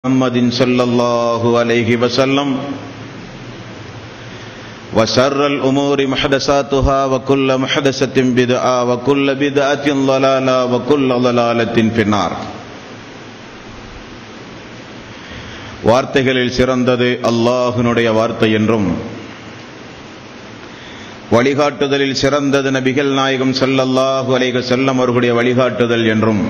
محمد صلى الله عليه وسلم وشر الأمور محدثاتها وكل محدثة بدعة وكل بدعة ضلالة وكل ضلالة في النار. வார்த்தைகளில் சிறந்தது அல்லாஹ்வுடைய வார்த்தை என்றும், வழிகாட்டுதலில் சிறந்தது நபிகள் நாயகம் ஸல்லல்லாஹு அலைஹி வஸல்லம் அவர்களுடைய வழிகாட்டுதல் என்றும்,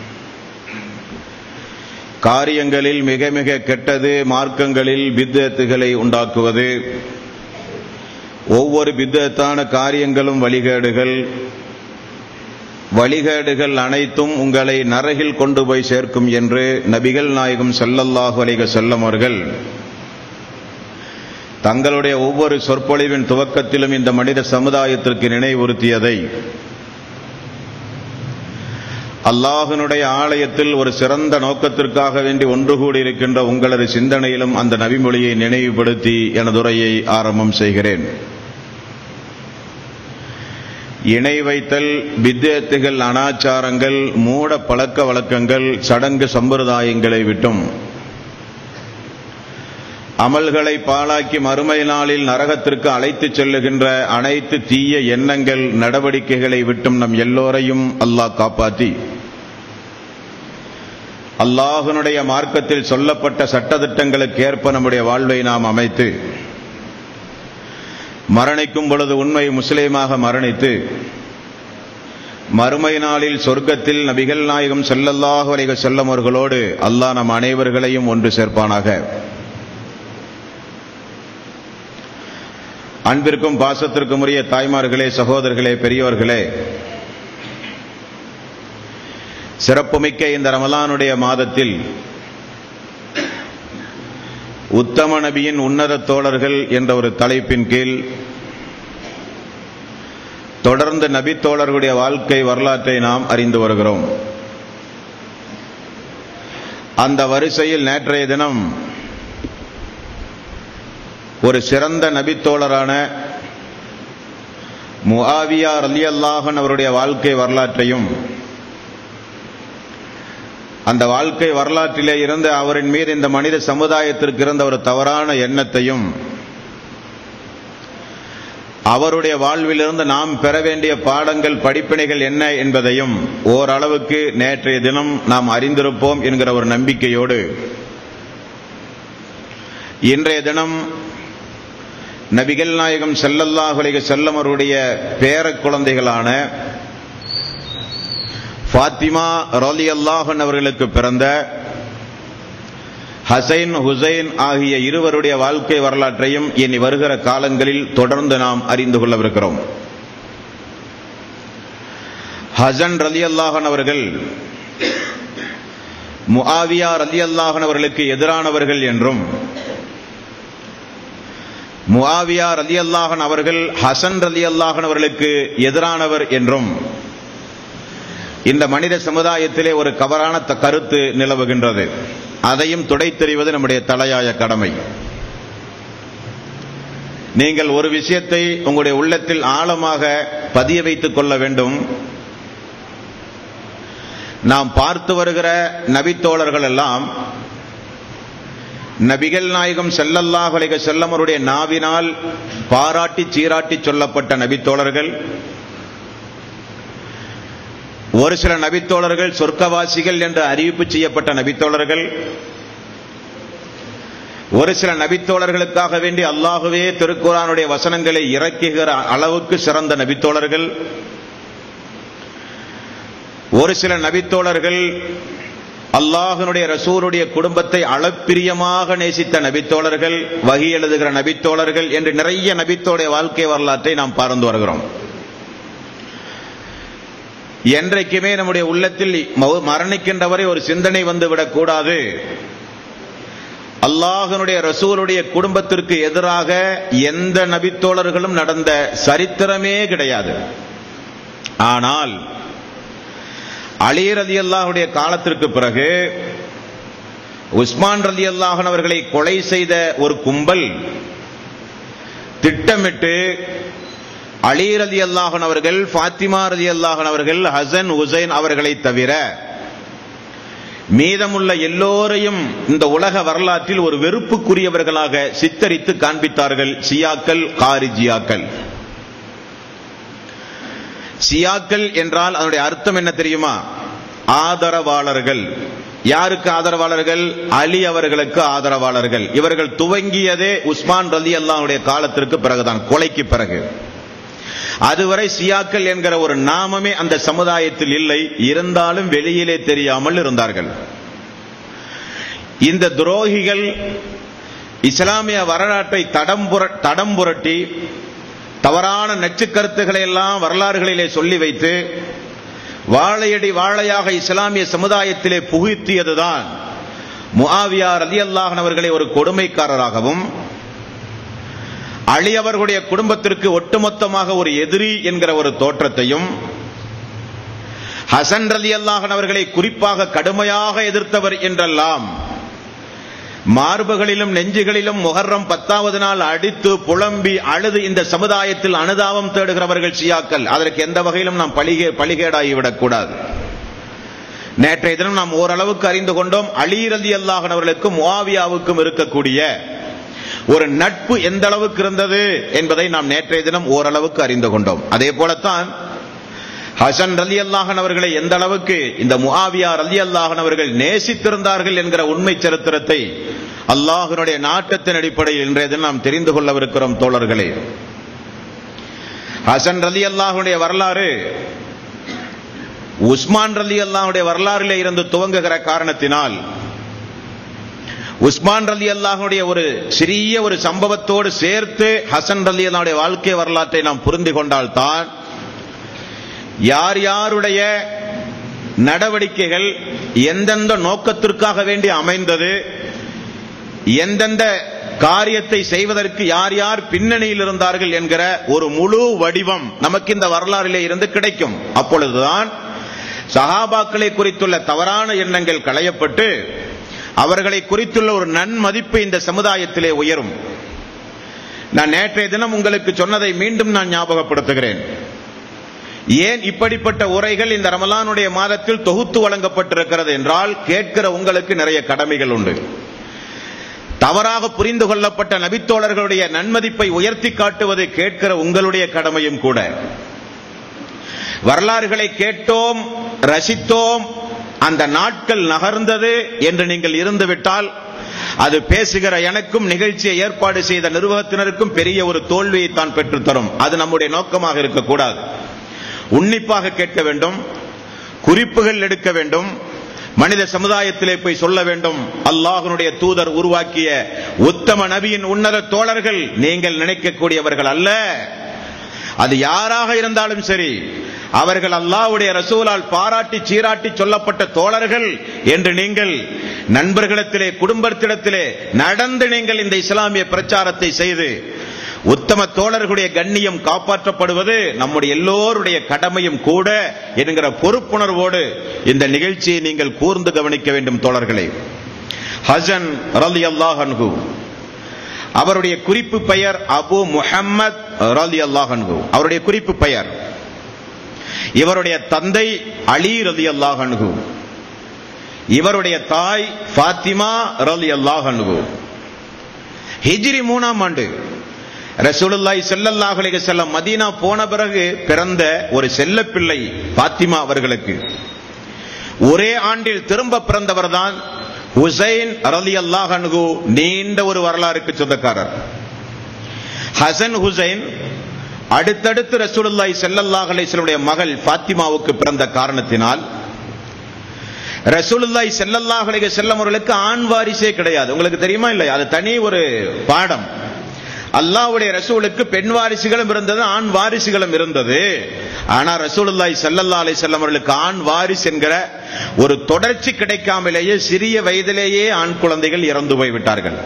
காரியங்களில் மிக மிக கெட்டது மார்க்கங்களில் பித்அத்துகளை உண்டாக்குவது, ஒவ்வொரு பித்அத்தான காரியங்களும் வழிகேடுகள் அனைத்தும் உங்களை நரகில் கொண்டு போய் சேர்க்கும் என்று நபிகள் நாயகம் ஸல்லல்லாஹு அலைஹி வஸல்லம் அவர்கள் தங்களுடைய ஒவ்வொரு சொற்பொழிவின் துவக்கத்திலும் இந்த மனித சமுதாயத்திற்கு நினைவுறுத்தியதை அல்லாஹ்வினுடைய ஆலயத்தில் ஒரு சிறந்த நோக்கத்திற்காக வேண்டி ஒன்று கூடியிருக்கின்ற உங்களது சிந்தனையிலும் அந்த நபிமொழியை நினைவுபடுத்தி எனது உரையை ஆரம்பம் செய்கிறேன். இணை வைத்தல், பித்அத்துகள், அனாச்சாரங்கள், மூட பழக்க வழக்கங்கள், சடங்கு சம்பிரதாயங்களை விட்டும், அமல்களை பாழாக்கி மறுமை நாளில் நரகத்திற்கு அழைத்துச் செல்லுகின்ற அனைத்து தீய எண்ணங்கள் நடவடிக்கைகளை விட்டும் நம் எல்லோரையும் அல்லாஹ் காப்பாற்றி அல்லாஹ்வினுடைய மார்க்கத்தில் சொல்லப்பட்ட சட்டதிட்டங்களுக்கு ஏற்ப நம்முடைய வாழ்வை நாம் அமைத்து மரணிக்கும் பொழுது உண்மை முஸ்லிமாக மரணித்து மறுமை நாளில் சொர்க்கத்தில் நபிகள் நாயகம் ஸல்லல்லாஹு அலைஹி வஸல்லம் அவர்களோடு அல்லாஹ் நம் அனைவர்களையும் ஒன்று சேர்ப்பானாக. அன்பிற்கும் பாசத்திற்கும் உரிய தாய்மார்களே, சகோதரர்களே, பெரியோர்களே, சிறப்புமிக்க இந்த ரமலானுடைய மாதத்தில் உத்தம நபியின் உன்னத தோழர்கள் என்ற ஒரு தலைப்பின் கீழ் தொடர்ந்து நபி தோழர்களுடைய வாழ்க்கை வரலாற்றை நாம் அறிந்து வருகிறோம். அந்த வரிசையில் நேற்றைய தினம் ஒரு சிறந்த நபித்தோழரான முஆவியா ரலியல்லாஹு அன்ஹு அவருடைய வாழ்க்கை வரலாற்றையும், அந்த வாழ்க்கை வரலாற்றிலே இருந்து அவரின் மீது இந்த மனித சமுதாயத்திற்கு இருந்த ஒரு தவறான எண்ணத்தையும், அவருடைய வாழ்விலிருந்து நாம் பெற வேண்டிய பாடங்கள், படிப்பினைகள் என்ன என்பதையும் ஓரளவுக்கு நேற்றைய தினம் நாம் அறிந்திருப்போம் என்கிற ஒரு நம்பிக்கையோடு இன்றைய தினம் நபிகள் நாயகம் ஸல்லல்லாஹு அலைஹி வஸல்லம் அவருடைய பேர குழந்தைகளான ஃபாத்திமா ரலியல்லாஹு அன்ஹா அவர்களுக்கு பிறந்த ஹசைன், ஹுசைன் ஆகிய இருவருடைய வாழ்க்கை வரலாற்றையும் இனி வருகிற காலங்களில் தொடர்ந்து நாம் அறிந்து கொள்ளவிருக்கிறோம். ஹசன் ரலியல்லாஹு அன்ஹு அவர்கள் முஆவியா ரலியல்லாஹு அன்ஹு அவர்களுக்கு எதிரானவர்கள் என்றும், முஆவியா ரலியல்லாஹு அன்ஹு அவர்கள் ஹசன் ரலியல்லாஹு அன்ஹு அவர்களுக்கு எதிரானவர் என்றும் இந்த மனித சமுதாயத்திலே ஒரு தவறான கருத்து நிலவுகின்றது. அதையும் துடைத்தெறிவது நம்முடைய தலையாய கடமை. நீங்கள் ஒரு விஷயத்தை உங்களுடைய உள்ளத்தில் ஆழமாக பதிய வைத்துக் கொள்ள வேண்டும். நாம் பார்த்து வருகிற நபித்தோழர்கள் எல்லாம் நபிகள் நாயகம் ஸல்லல்லாஹு அலைஹி வஸல்லம் அவருடைய நாவினால் பாராட்டி சீராட்டி சொல்லப்பட்ட நபித்தோழர்கள். ஒரு சில நபித்தோழர்கள் சொர்க்கவாசிகள் என்று அறிவிப்பு செய்யப்பட்ட நபித்தோழர்கள். ஒரு சில நபித்தோழர்களுக்காக வேண்டி அல்லாஹ்வே திருக்குர்ஆனுடைய வசனங்களை இறக்குகிற அளவுக்கு சிறந்த நபித்தோழர்கள். ஒரு சில நபித்தோழர்கள் அல்லாஹ்வினுடைய ரசூலுடைய குடும்பத்தை அளப்பிரியமாக நேசித்த நபித்தோழர்கள், வஹி எழுதுகிற நபித்தோழர்கள் என்று நிறைய நபித்தோடைய வாழ்க்கை வரலாற்றை நாம் பார்த்து வருகிறோம். என்றைக்குமே நம்முடைய உள்ளத்தில் மரணிக்கின்றவரை ஒரு சிந்தனை வந்துவிடக் கூடாது, அல்லாஹ்வினுடைய ரசூலுடைய குடும்பத்திற்கு எதிராக எந்த நபித்தோழர்களும் நடந்த சரித்திரமே கிடையாது. ஆனால் அலி ரலியல்லாஹுடைய காலத்திற்கு பிறகு உஸ்மான் ரலியல்லாஹு அன்ஹு அவர்களை கொலை செய்த ஒரு கும்பல் திட்டமிட்டு அலி ரலியல்லாஹு அன்ஹு அவர்கள், ஃபாத்திமா ரலியல்லாஹு அன்ஹா அவர்கள், ஹசன், ஹுசைன் அவர்களை தவிர மீதமுள்ள எல்லோரையும் இந்த உலக வரலாற்றில் ஒரு வெறுப்புக்குரியவர்களாக சித்தரித்து காண்பித்தார்கள் ஷியாக்கள், காரிஜியாக்கள். ஷியாக்கள் என்றால் அதனுடைய அர்த்தம் என்ன தெரியுமா? ஆதரவாளர்கள். யாருக்கு ஆதரவாளர்கள்? அலி அவர்களுக்கு ஆதரவாளர்கள். இவர்கள் துவங்கியதே உஸ்மான் ரலியல்லாஹுடைய காலத்திற்கு பிறகுதான், கொலைக்கு பிறகு. அதுவரை ஷியாக்கள் என்கிற ஒரு நாமமே அந்த சமுதாயத்தில் இல்லை. இருந்தாலும் வெளியிலே தெரியாமல் இருந்தார்கள். இந்த துரோகிகள் இஸ்லாமிய வரலாற்றை தடம் புரட்டி தவறான நச்சு கருத்துக்களை எல்லாம் வரலாறுகளிலே சொல்லி வைத்து வாழையடி வாழையாக இஸ்லாமிய சமுதாயத்திலே புகுத்தியதுதான் முஆவியா ரலியல்லாஹு அவர்களை ஒரு கொடுமைக்காரராகவும், அலி அவர்களுடைய குடும்பத்திற்கு ஒட்டுமொத்தமாக ஒரு எதிரி என்கிற ஒரு தோற்றத்தையும், ஹசன் ரலியல்லாஹு அவர்களை குறிப்பாக கடுமையாக எதிர்த்தவர் என்றெல்லாம் மார்புகளிலும் நெஞ்சுகளிலும் முஹர்ரம் 10வது நாள் அடித்து புலம்பி அழுது இந்த சமுதாயத்தில் அனுதாபம் தேடுகிறவர்கள் ஷியாக்கள். அதற்கு எந்த வகையிலும் நாம் பலிகேடாகிவிடக் கூடாது. நேற்றைய தினம் நாம் ஓரளவுக்கு அறிந்து கொண்டோம் அலி ரலியல்லாஹு அவர்களுக்கும் முஆவியாவுக்கும் இருக்கக்கூடிய ஒரு நட்பு எந்த அளவுக்கு இருந்தது என்பதை நாம் நேற்றைய தினம் ஓரளவுக்கு அறிந்து கொண்டோம். அதே போலத்தான் ஹசன் ரலியல்லாஹு அவர்களை எந்த அளவுக்கு இந்த முஆவியா ரலியல்லாஹு அவர்கள் நேசித்திருந்தார்கள் என்கிற உண்மை சரித்திரத்தை அல்லாஹ்வினுடைய நாட்டத்தின் அடிப்படையில் இன்றைய தினம் நாம் தெரிந்து கொள்ளவிருக்கிறோம் தோழர்களே. ஹசன் ரலியல்லாஹுடைய வரலாறு உஸ்மான் ரலியல்லாஹுடைய வரலாறிலே இருந்து துவங்குகிற காரணத்தினால் உஸ்மான் ரலியல்லாஹுடைய ஒரு சிறிய ஒரு சம்பவத்தோடு சேர்த்து ஹசன் ரலியல்லாஹுடைய வாழ்க்கை வரலாற்றை நாம் புரிந்து கொண்டால்தான் யார் யாருடைய நடவடிக்கைகள் எந்தெந்த நோக்கத்திற்காக வேண்டி அமைந்தது, எந்தெந்த காரியத்தை செய்வதற்கு யார் யார் பின்னணியில் இருந்தார்கள் என்கிற ஒரு முழு வடிவம் நமக்கு இந்த வரலாறிலே இருந்து கிடைக்கும். அப்பொழுதுதான் சஹாபாக்களை குறித்துள்ள தவறான எண்ணங்கள் களையப்பட்டு அவர்களை குறித்துள்ள ஒரு நன்மதிப்பு இந்த சமுதாயத்திலே உயரும். நான் நேற்றைய தினம் உங்களுக்கு சொன்னதை மீண்டும் நான் ஞாபகப்படுத்துகிறேன். ஏன் இப்படிப்பட்ட உரைகள் இந்த ரமலானுடைய மாதத்தில் தொகுத்து வழங்கப்பட்டிருக்கிறது என்றால், கேட்கிற உங்களுக்கு நிறைய கடமைகள் உண்டு. தவறாக புரிந்து கொள்ளப்பட்ட நபித்தோழர்களுடைய நன்மதிப்பை உயர்த்தி காட்டுவது கேட்கிற உங்களுடைய கடமையும் கூட. வரலாறுகளை கேட்டோம், ரசித்தோம், அந்த நாட்கள் நகர்ந்தது என்று நீங்கள் இருந்துவிட்டால் அது பேசுகிற எனக்கும் நிகழ்ச்சியை ஏற்பாடு செய்த நிர்வாகத்தினருக்கும் பெரிய ஒரு தோல்வியை தான் பெற்றுத்தரும். அது நம்முடைய நோக்கமாக இருக்கக்கூடாது. உன்னிப்பாக கேட்க வேண்டும், குறிப்புகள் எடுக்க வேண்டும், மனித சமுதாயத்திலே போய் சொல்ல வேண்டும். அல்லாஹ்வுடைய தூதர் உருவாக்கிய உத்தம நபியின் உன்னத தோழர்கள் நீங்கள் நினைக்கக்கூடியவர்கள் அல்ல. அது யாராக இருந்தாலும் சரி, அவர்கள் அல்லாஹ்வுடைய ரசூலால் பாராட்டி சீராட்டி சொல்லப்பட்ட தோழர்கள் என்று நீங்கள் நண்பர்களிடத்திலே, குடும்பத்திடத்திலே நடந்து நீங்கள் இந்த இஸ்லாமிய பிரச்சாரத்தை செய்து உத்தம தோழர்களுடைய கண்ணியம் காப்பாற்றப்படுவது நம்முடைய எல்லோருடைய கடமையும் கூட என்கிற பொறுப்புணர்வோடு இந்த நிகழ்ச்சியை நீங்கள் கூர்ந்து கவனிக்க வேண்டும் தோழர்களே. ஹசன் ரலியல்லாஹு அன்ஹு, அவருடைய குறிப்பு பெயர் அபு முஹம்மத் ரலியல்லாஹு அன்ஹு, அவருடைய குறிப்பு பெயர். இவருடைய தந்தை அலி ரலியல்லாஹு அன்ஹு, இவருடைய தாய் ஃபாத்திமா ரலியல்லாஹு அன்ஹு. ஹிஜ்ரி 3ஆம் ஆண்டு ரசூலுல்லாஹி ஸல்லல்லாஹு அலைஹி வஸல்லம் மதீனா போன பிறகு பிறந்த ஒரு செல்ல பிள்ளை ஃபாத்திமா அவர்களுக்கு ஒரே ஆண்டில் திரும்ப பிறந்தவர்தான் ஹுசைன் ரலியல்லாஹு அன்ஹு. நீண்ட ஒரு வரலாறுக்கு சொந்தக்காரர். ஹசன் ஹுசைன் அடுத்தடுத்து ரசூலுல்லாஹி ஸல்லல்லாஹு அலைஹி வஸல்லம் மகள் ஃபாத்திமாவுக்கு பிறந்த காரணத்தினால் ரசூலுல்லாஹி ஸல்லல்லாஹு அலைஹி வஸல்லம் அவர்களுக்கு ஆண் வாரிசே கிடையாது. உங்களுக்கு தெரியுமா இல்லையா? அது தனி ஒரு பாடம். அல்லாஹ்வுடைய ரசூலுக்கு பெண் வாரிசுகளும் இருந்தது, ஆண் வாரிசுகளும் இருந்தது. ஆனா ரசூலுல்லாஹி ஸல்லல்லாஹு அலைஹி வஸல்லம் அவர்களுக்கு ஆண் வாரிசு என்கிற ஒரு தொடர்ச்சி கிடைக்காமலேயே சிறிய வயதிலேயே ஆண் குழந்தைகள் இறந்து போய்விட்டார்கள்.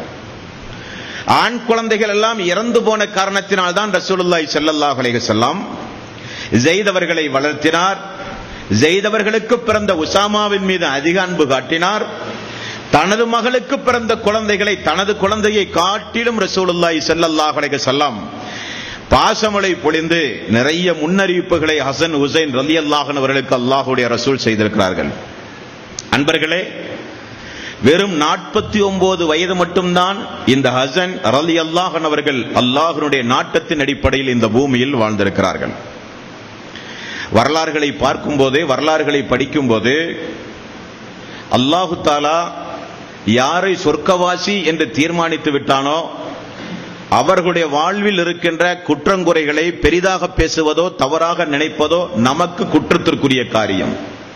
ஆண் குழந்தைகள் எல்லாம் இறந்து போன காரணத்தினால் தான் ரசூலுல்லாஹி ஸல்லல்லாஹு அலைஹி வஸல்லம் ஸைத் அவர்களை வளர்த்தினார். ஸைத் அவர்களுக்கு பிறந்த உசாமாவின் மீது அதிக அன்பு காட்டினார். தனது மகளுக்கு பிறந்த குழந்தைகளை, தனது குழந்தையை காட்டிலும் ரசூலுல்லாஹி ஸல்லல்லாஹு அலைஹி வஸல்லம் பாசமழை பொழிந்து நிறைய முன்னறிவிப்புகளை ஹசன் ஹுசைன் ரலியல்லாஹு அன்ஹு அவர்களுக்கு அல்லாஹ்வுடைய ரசூல் செய்திருக்கிறார்கள். அன்பர்களே, வெறும் 49 வயது மட்டும்தான் இந்த ஹசன் ரலியல்லாஹு அன்ஹு அவர்கள் அல்லாஹ்வுடைய நாட்டத்தின் அடிப்படையில் இந்த பூமியில் வாழ்ந்திருக்கிறார்கள். வரலாறுகளை பார்க்கும் போது, வரலாறுகளை படிக்கும் போது, அல்லாஹு தஆலா யாரை சொர்க்கவாசி என்று தீர்மானித்து விட்டானோ அவர்களுடைய வாழ்வில் இருக்கின்ற குற்றங்குறைகளை பெரிதாக பேசுவதோ தவறாக நினைப்பதோ நமக்கு குற்றத்திற்குரிய காரியம்.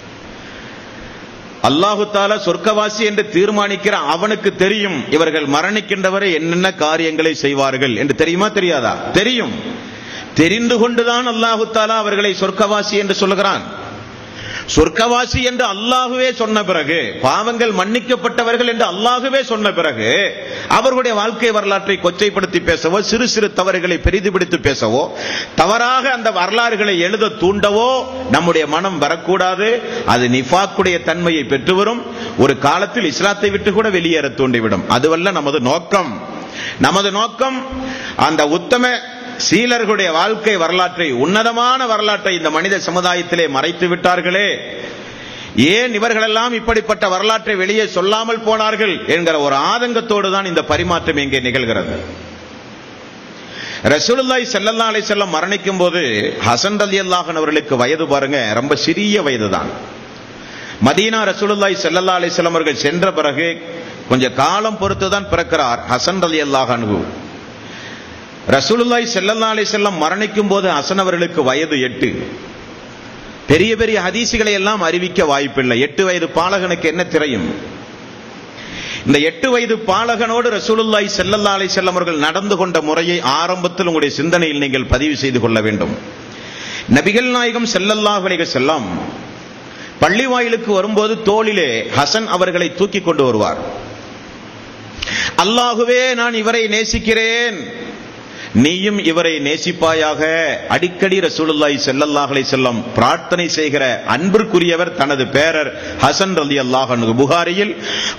அல்லாஹு தஆலா சொர்க்கவாசி என்று தீர்மானிக்கிற அவனுக்கு தெரியும் இவர்கள் மரணிக்கின்றவரை என்னென்ன காரியங்களை செய்வார்கள் என்று. தெரியுமா தெரியாதா? தெரியும். தெரிந்து கொண்டுதான் அல்லாஹு தஆலா அவர்களை சொர்க்கவாசி என்று சொல்லுகிறான். சொர்க்கவாசி என்று அல்லாஹுவே சொன்ன பிறகு, பாவங்கள் மன்னிக்கப்பட்டவர்கள் என்று அல்லாஹுவே சொன்ன பிறகு, அவர்களுடைய வாழ்க்கை வரலாற்றை கொச்சைப்படுத்தி பேசவோ, சிறு சிறு தவறுகளை பெரிதுபடுத்தி பேசவோ, தவறாக அந்த வரலாறுகளை எழுத தூண்டவோ நம்முடைய மனம் வரக்கூடாது. அது நிஃபாக்குடைய தன்மையை பெற்று வரும். ஒரு காலத்தில் இஸ்லாத்தை விட்டு கூட வெளியேற தூண்டிவிடும். அதுவல்ல நமது நோக்கம். நமது நோக்கம் அந்த உத்தம சீலர்களுடைய வாழ்க்கை வரலாற்றை, உன்னதமான வரலாற்றை இந்த மனித சமுதாயத்திலே மறைத்து விட்டார்களே, ஏன் இவர்களெல்லாம் இப்படிப்பட்ட வரலாற்றை வெளியே சொல்லாமல் போனார்கள் என்கிற ஒரு ஆதங்கத்தோடு தான் இந்த பரிமாற்றம் இங்கே நிகழ்கிறது. ரசூலுல்லாஹி ஸல்லல்லாஹு அலைஹி வஸல்லம் மரணிக்கும் போது ஹசன் ரலியல்லாஹு அன்ஹு அவர்களுக்கு வயது பாருங்க, ரொம்ப சிறிய வயதுதான். மதீனா ரசூலுல்லாஹி ஸல்லல்லாஹு அலைஹி வஸல்லம் அவர்கள் சென்ற பிறகு கொஞ்ச காலம் பொறுத்துதான் பிறக்கிறார் ஹசன் ரலியல்லாஹு அன்ஹு. ரசூலுல்லாஹி ஸல்லல்லாஹு அலைஹி வஸல்லம் மரணிக்கும் போது ஹசன் அவர்களுக்கு வயது 8. பெரிய பெரிய ஹதீசுகளை எல்லாம் அறிவிக்க வாய்ப்பில்லை. 8 வயது பாலகனுக்கு என்ன தெரியும்? இந்த 8 வயது பாலகனோடு ரசூலுல்லாஹி ஸல்லல்லாஹு அலைஹி வஸல்லம் அவர்கள் நடந்து கொண்ட முறையை ஆரம்பத்தில் உங்களுடைய சிந்தனையில் நீங்கள் பதிவு செய்து கொள்ள வேண்டும். நபிகள் நாயகம் ஸல்லல்லாஹு அலைஹி வஸல்லம் பள்ளி வாயிலுக்கு வரும்போது தோளிலே ஹசன் அவர்களை தூக்கி கொண்டு வருவார். அல்லாஹுவே, நான் இவரை நேசிக்கிறேன், நீயும் இவரை நேசிப்பாயாக. அடிக்கடி ரசூலுல்லாஹி ஸல்லல்லாஹு அலைஹி வஸல்லம் பிரார்த்தனை செய்கிற அன்பிற்குரியவர் தனது பேரர் ஹசன் ரலியல்லாஹு அன்ஹு. புகாரியில்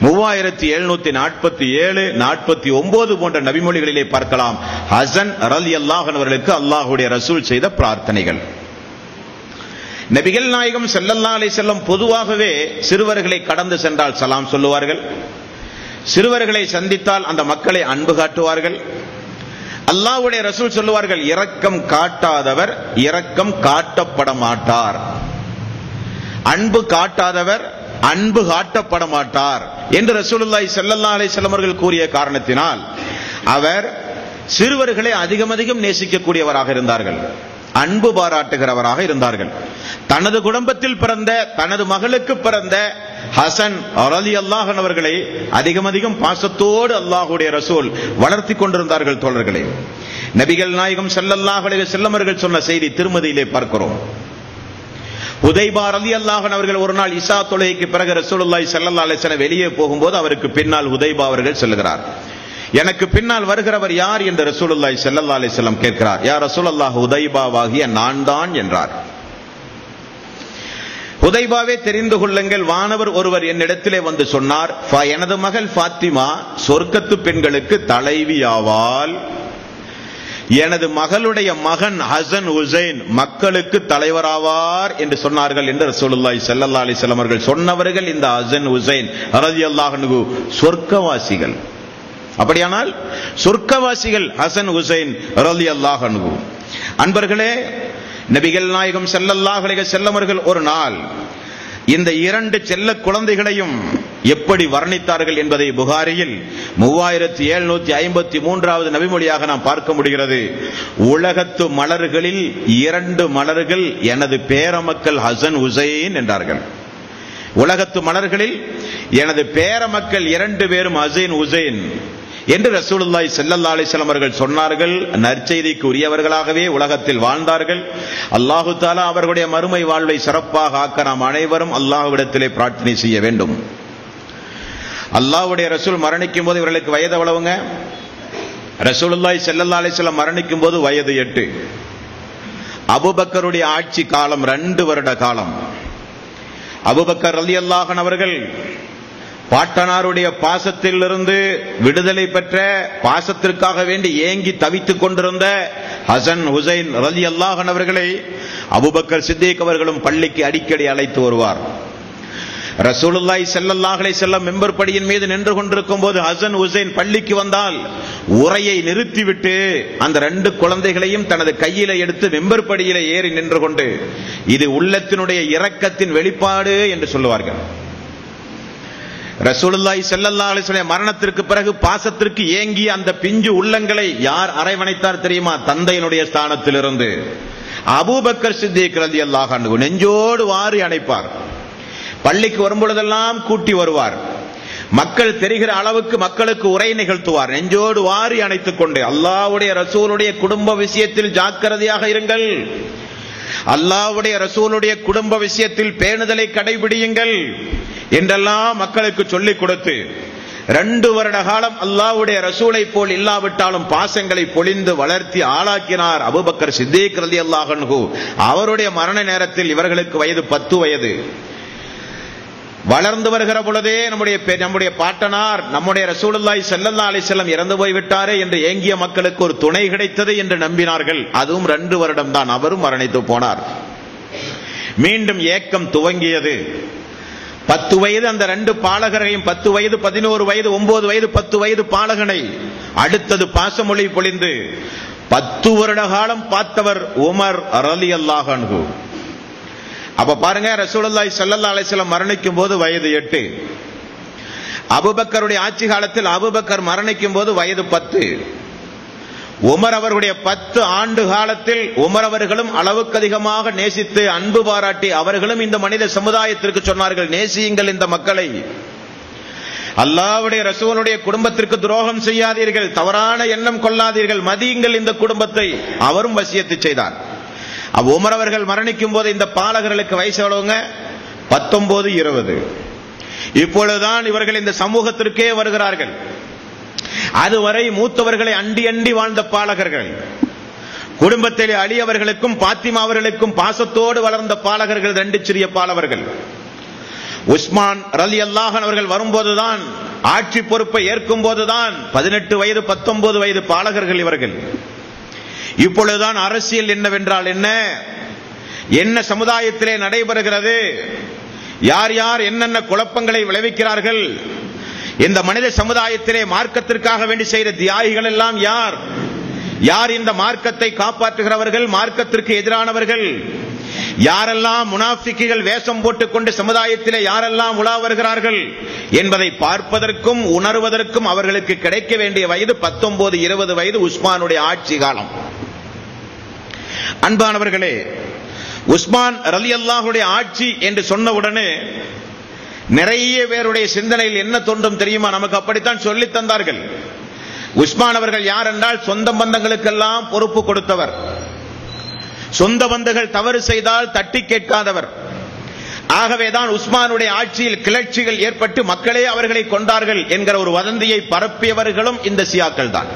3747, 49 போன்ற நபிமொழிகளிலே பார்க்கலாம் ஹசன் ரலியல்லாஹு அன்ஹு அவர்களுக்கு அல்லாஹ்வுடைய ரசூல் செய்த பிரார்த்தனைகள். நபிகள் நாயகம் ஸல்லல்லாஹு அலைஹி வஸல்லம் பொதுவாகவே சிறுவர்களை கடந்து சென்றால் சலாம் சொல்லுவார்கள். சிறுவர்களை சந்தித்தால் அந்த மக்களை அன்பு காட்டுவார்கள். அல்லாஹ்வுடைய ரசூல் சொல்லுவார்கள், இரக்கம் காட்டாதவர் இரக்கம் காட்டப்பட மாட்டார், அன்பு காட்டாதவர் அன்பு காட்டப்பட மாட்டார் என்று ரசூலுல்லாஹி ஸல்லல்லாஹு அலைஹி வஸல்லம் அவர்கள் கூறிய காரணத்தினால் அவர் சிறுவர்களை அதிகம் அதிகம் நேசிக்கக்கூடியவராக இருந்தார்கள், அன்பு பாராட்டுகிறவராக இருந்தார்கள். தனது குடும்பத்தில் பிறந்த தனது மகளுக்கு பிறந்த ஹசன் ரலியல்லாஹு அன்ஹு அவர்களை அதிகம் அதிகம் பாசத்தோடு அல்லாஹ்வுடைய ரசூல் வளர்த்தி கொண்டிருந்தார்கள். தோழர்களே, நபிகள் நாயகம் ஸல்லல்லாஹு அலைஹி வஸல்லம் அவர்கள் சொன்ன செய்தி திருமதியிலே பார்க்கிறோம். ஹுதைபா ரலியல்லாஹு அன்ஹு அவர்கள் ஒரு நாள் இஷா தொழுகைக்கு பிறகு ரசூலுல்லாஹி ஸல்லல்லாஹு அலைஹி வஸல்லம் வெளியே போகும்போது அவருக்கு பின்னால் ஹுதைபா அவர்கள் செல்கிறார். எனக்கு பின்னால் வருகிறவர் யார் என்று ரசூலுல்லாஹி ஸல்லல்லாஹு அலைஹி வஸல்லம் கேட்கிறார். யா ரசூலல்லாஹ், ஹுதைபாவாகிய நான் தான் என்றார். ஹுதைபாவே, தெரிந்து கொள்ளுங்கள், வானவர் ஒருவர் என்னிடத்திலே வந்து சொன்னார், எனது மகள் ஃபாத்திமா சொர்க்கத்து பெண்களுக்கு தலைவி ஆவாள், எனது மகளுடைய மகன் ஹசன் ஹுசைன் மக்களுக்கு தலைவராவார் என்று சொன்னார்கள் என்று ரசூலுல்லாஹி ஸல்லல்லாஹு அலைஹி வஸல்லம் அவர்கள் சொன்னவர்கள் இந்த ஹசன் ஹுசைன் ரலியல்லாஹு அன்ஹு சொர்க்கவாசிகள். அப்படியானால் சொர்க்கவாசிகள் ஹசன் ஹுசைன் ரலியல்லாஹு அன்ஹு. அன்பர்களே, நபிகள் நாயகம் ஸல்லல்லாஹு அலைஹி வஸல்லம் அவர்கள் ஒரு நாள் இந்த 2 செல்ல குழந்தைகளையும் எப்படி வர்ணித்தார்கள் என்பதை புகாரியில் 3753வது நபிமொழியாக நாம் பார்க்க முடிகிறது. உலகத்து மலர்களில் 2 மலர்கள் எனது பேரமக்கள் ஹசன் ஹுசைன் என்றார்கள். உலகத்து மலர்களில் எனது பேரமக்கள் 2 பேரும் ஹசன் ஹுசைன் என்று ரசூலுல்லாஹி ஸல்லல்லாஹு அலைஹி வஸல்லம் அவர்கள் சொன்னார்கள். நற்செய்திக்கு உரியவர்களாகவே உலகத்தில் வாழ்ந்தார்கள். அல்லாஹு தஆலா அவர்களுடைய மறுமை வாழ்வை சிறப்பாக ஆக்க நாம் அனைவரும் அல்லாஹ்விடத்திலே பிரார்த்தனை செய்ய வேண்டும். அல்லாஹ்வுடைய ரசூல் மரணிக்கும் போது இவர்களுக்கு வயது எவ்வளவுங்க? ரசூலுல்லாஹி ஸல்லல்லாஹு அலைஹி வஸல்லம் மரணிக்கும் போது வயது 8. அபூபக்கருடைய ஆட்சி காலம் 2 வருட காலம். அபூபக்கர் ரலியல்லாஹு அன்ஹு அவர்கள் பாட்டனாருடைய பாசத்திலிருந்து விடுதலை பெற்ற, பாசத்திற்காக வேண்டி ஏங்கி தவித்துக் கொண்டிருந்த ஹசன் ஹுசைன் ரலியல்லாஹு அன்ஹு அவர்களை அபூபக்கர் சித்திக் அவர்களும் பள்ளிக்கு அடிக்கடி அழைத்து வருவார். ரசூலுல்லாஹி ஸல்லல்லாஹு அலைஹி வஸல்லம் மெம்பர் படியின் மீது நின்று கொண்டிருக்கும் போது ஹசன் ஹுசைன் பள்ளிக்கு வந்தால் உரையை நிறுத்திவிட்டு அந்த 2 குழந்தைகளையும் தனது கையில எடுத்து மெம்பர் படியில ஏறி நின்று கொண்டு இது உள்ளத்தினுடைய இரக்கத்தின் வெளிப்பாடு என்று சொல்லுவார்கள். ரசூலுல்லாஹி ஸல்லல்லாஹு அலைஹி வஸல்லம் மரணத்திற்கு பிறகு பாசத்திற்கு ஏங்கிய அந்த பிஞ்சு உள்ளங்களை யார் அரவணைத்தார் தெரியுமா? தந்தையினுடைய ஸ்தானத்திலிருந்து அபூபக்கர் சித்திக் ரலியல்லாஹு அன்ஹு நெஞ்சோடு வாரி அணைப்பார். பள்ளிக்கு வரும்பொழுதெல்லாம் கூட்டி வருவார். மக்கள் தெரிகிற அளவுக்கு மக்களுக்கு உரை நிகழ்த்துவார். நெஞ்சோடு வாரி அணைத்துக் கொண்டு அல்லாஹ்வுடைய ரசூலுடைய குடும்ப விஷயத்தில் ஜாக்கிரதையாக இருங்கள், அல்லாஹ்வுடைய ரசூலுடைய குடும்ப விஷயத்தில் பேணுதலை கடைபிடியுங்கள் என்றெல்லாம் மக்களுக்கு சொல்லிக் கொடுத்து 2 வருட காலம் அல்லாஹ்வுடைய ரசூலை போல் இல்லாவிட்டாலும் பாசங்களை பொழிந்து வளர்த்தி ஆளாக்கினார் அபூபக்கர் சித்திக் ரலியல்லாஹு அன்ஹு. அவருடைய மரண நேரத்தில் இவர்களுக்கு வயது 10 வயது. வளர்ந்து வருகிற பொழுதே நம்முடைய பாட்டனார் நம்முடைய ரசூலுல்லாஹி ஸல்லல்லாஹு அலைஹி வஸல்லம் இறந்து போய்விட்டாரே என்று ஏங்கிய மக்களுக்கு ஒரு துணை கிடைத்தது என்று நம்பினார்கள். அதுவும் 2 வருடம் தான். அவரும் மரணித்து போனார். மீண்டும் ஏக்கம் துவங்கியது. 10 வயது அந்த 2 பாலகரையும் 10 வயது 11 வயது 9 வயது 10 வயது பாலகனை அடுத்தது பாசமொழி பொழிந்து 10 வருட காலம் பார்த்தவர் உமர் ரலியல்லாஹு அன்ஹு. அப்ப பாருங்க, ரசூலுல்லாஹி ஸல்லல்லாஹு அலைஹி வஸல்லம் மரணிக்கும் போது வயது 8. அபூபக்கருடைய ஆட்சி காலத்தில் அபூபக்கர் மரணிக்கும் போது வயது 10. உமர் அவர்களுடைய 10 ஆண்டு காலத்தில் உமர் அவர்களும் அளவுக்கு அதிகமாக நேசித்து அன்பு பாராட்டி அவர்களும் இந்த மனித சமுதாயத்திற்கு சொன்னார்கள், நேசியுங்கள் இந்த மக்களை, அல்லாஹ்வுடைய ரசூலுடைய குடும்பத்திற்கு துரோகம் செய்யாதீர்கள், தவறான எண்ணம் கொள்ளாதீர்கள், மதியுங்கள் இந்த குடும்பத்தை. அவரும் வசியத்து செய்தார். உமர் அவர்கள் மரணிக்கும் போது இந்த பாலகர்களுக்கு வயசு எவ்வளவுங்க? 19, 20. இப்பொழுதுதான் இவர்கள் இந்த சமூகத்திற்கே வருகிறார்கள். அதுவரை மூத்தவர்களை அண்டி அண்டி வாழ்ந்த பாலகர்கள், குடும்பத்திலே அலி அவர்களுக்கும் பாத்திமா அவர்களுக்கும் பாசத்தோடு வளர்ந்த பாலகர்கள் 2 சிறிய பாலவர்கள். உஸ்மான் ரலியல்லாஹு அன்ஹு அவர்கள் வரும்போதுதான், ஆட்சி பொறுப்பை ஏற்கும் போதுதான் 18 வயது 19 வயது பாலகர்கள் இவர்கள். இப்பொழுதுதான் அரசியல் என்னவென்றால் என்ன சமுதாயத்திலே நடைபெறுகிறது, யார் யார் என்னென்ன குழப்பங்களை விளைவிக்கிறார்கள், இந்த மனித சமுதாயத்திலே மார்க்கத்திற்காக வேண்டி செய்த தியாகிகள் எல்லாம் யார், யார் இந்த மார்க்கத்தை காப்பாற்றுகிறவர்கள், மார்க்கத்திற்கு எதிரானவர்கள், யாரெல்லாம் முனாஃபிக்குகள் வேஷம் போட்டுக் கொண்டு சமுதாயத்திலே யாரெல்லாம் உலா வருகிறார்கள் என்பதை பார்ப்பதற்கும் உணர்வதற்கும் அவர்களுக்கு கிடைக்க வேண்டிய வயது 19, 20 வயது உஸ்மானுடைய ஆட்சி காலம். அன்பானவர்களே, உஸ்மான் ரலியல்லாஹுடைய ஆட்சி என்று சொன்னவுடனே நிறைய பேருடைய சிந்தனையில் என்ன தோன்றும் தெரியுமா? நமக்கு அப்படித்தான் சொல்லி தந்தார்கள். உஸ்மான் அவர்கள் யார் என்றால் சொந்த பந்தங்களுக்கெல்லாம் பொறுப்பு கொடுத்தவர், சொந்த பந்துகள் தவறு செய்தால் தட்டி கேட்காதவர். ஆகவேதான் உஸ்மானுடைய ஆட்சியில் கிளர்ச்சிகள் ஏற்பட்டு மக்களே அவர்களை கொண்டார்கள் என்கிற ஒரு வதந்தியை பரப்பியவர்களும் இந்த சியாக்கள் தான்.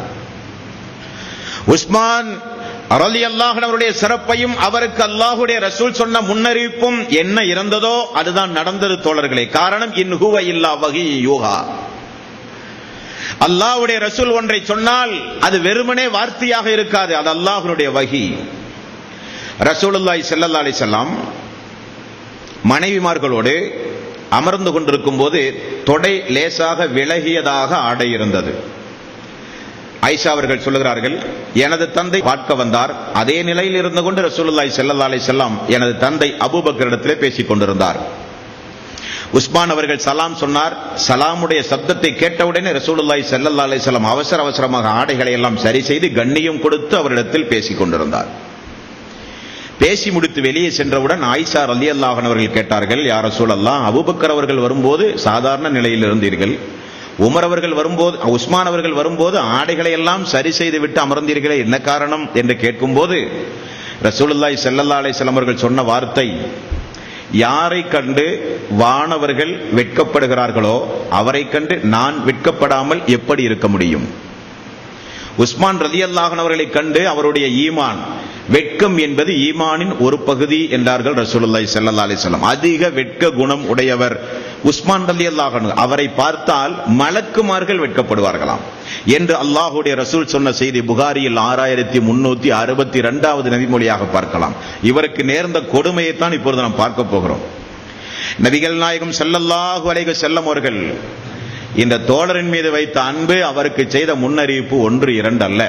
உஸ்மான் ரலியல்லாஹு அன்ஹுடைய சிறப்பையும் அவருக்கு அல்லாஹ்வுடைய ரசூல் சொன்ன முன்னறிவிப்பும் என்ன இருந்ததோ அதுதான் நடந்தது தோழர்களே. காரணம், இன் ஹுவ இல்லா வஹீ யூஹா. அல்லாஹ்வுடைய ரசூல் ஒன்றை சொன்னால் அது வெறுமனே வார்த்தையாக இருக்காது, அது அல்லாஹ்வுடைய வஹீ. ரசூலுல்லாஹி ஸல்லல்லாஹு அலைஹி வஸல்லம் மனைவிமார்களோடு அமர்ந்து கொண்டிருக்கும் போது தொடை லேசாக விலகியதாக ஆடை இருந்தது. ஆயிஷா அவர்கள் சொல்லுகிறார்கள், எனது தந்தை பார்க்க வந்தார், அதே நிலையில் இருந்து கொண்டு ரசூலுல்லாஹி ஸல்லல்லாஹு அலைஹி வஸல்லம் எனது தந்தை அபூபக்கரிடத்திலே பேசிக் கொண்டிருந்தார். உஸ்மான் அவர்கள் சலாம் சொன்னார். சலாமுடைய சப்தத்தை கேட்டவுடனே ரசூலுல்லாஹி ஸல்லல்லாஹு அலைஹி வஸல்லம் அவசர அவசரமாக ஆடைகளை எல்லாம் சரி செய்து கண்ணியம் கொடுத்து அவரிடத்தில் பேசிக் கொண்டிருந்தார். பேசி முடித்து வெளியே சென்றவுடன் ஆயிஷா ரலியல்லாஹு அன்ஹா அவர்கள் கேட்டார்கள், யா ரசூலல்லாஹ், அபூபக்கர் அவர்கள் வரும்போது சாதாரண நிலையில் இருந்தீர்கள், உமர் அவர்கள் வரும்போது, உஸ்மான் அவர்கள் வரும்போது ஆடைகளை எல்லாம் சரி செய்து விட்டு அமர்ந்தீர்களே, என்ன காரணம் என்று கேட்கும் போது ரசூலுல்லாஹி ஸல்லல்லாஹு அலைஹி வஸல்லம் அவர்கள் சொன்ன வார்த்தை, யாரை கண்டு வானவர்கள் வெட்கப்படுகிறார்களோ அவரை கண்டு நான் வெட்கப்படாமல் எப்படி இருக்க முடியும்? உஸ்மான் ரலியல்லாஹு அன்ஹு அவர்களை கண்டு அவருடைய ஈமான், வெட்கம் என்பது ஈமானின் ஒரு பகுதி என்றார்கள் ரசூலுல்லாஹி ஸல்லல்லாஹு அலைஹி வஸல்லம். அதிக வெட்க குணம் உடையவர் உஸ்மான் ரலியல்லாஹு அன்ஹு. அவரை பார்த்தால் மலக்குமார்கள் வெட்கப்படுவார்களாம் என்று அல்லாஹ்வுடைய ரசூல் சொன்ன செய்தி புகாரியில் 6362வது நபிமொழியாக பார்க்கலாம். இவருக்கு நேர்ந்த கொடுமையைத்தான் இப்பொழுது நாம் பார்க்க போகிறோம். நபிகள் நாயகம் ஸல்லல்லாஹு அலைஹி வஸல்லம் அவர்கள் இந்த தோழரின் மீது வைத்த அன்பு, அவருக்கு செய்த முன்னறிவிப்பு 1, 2 அல்ல.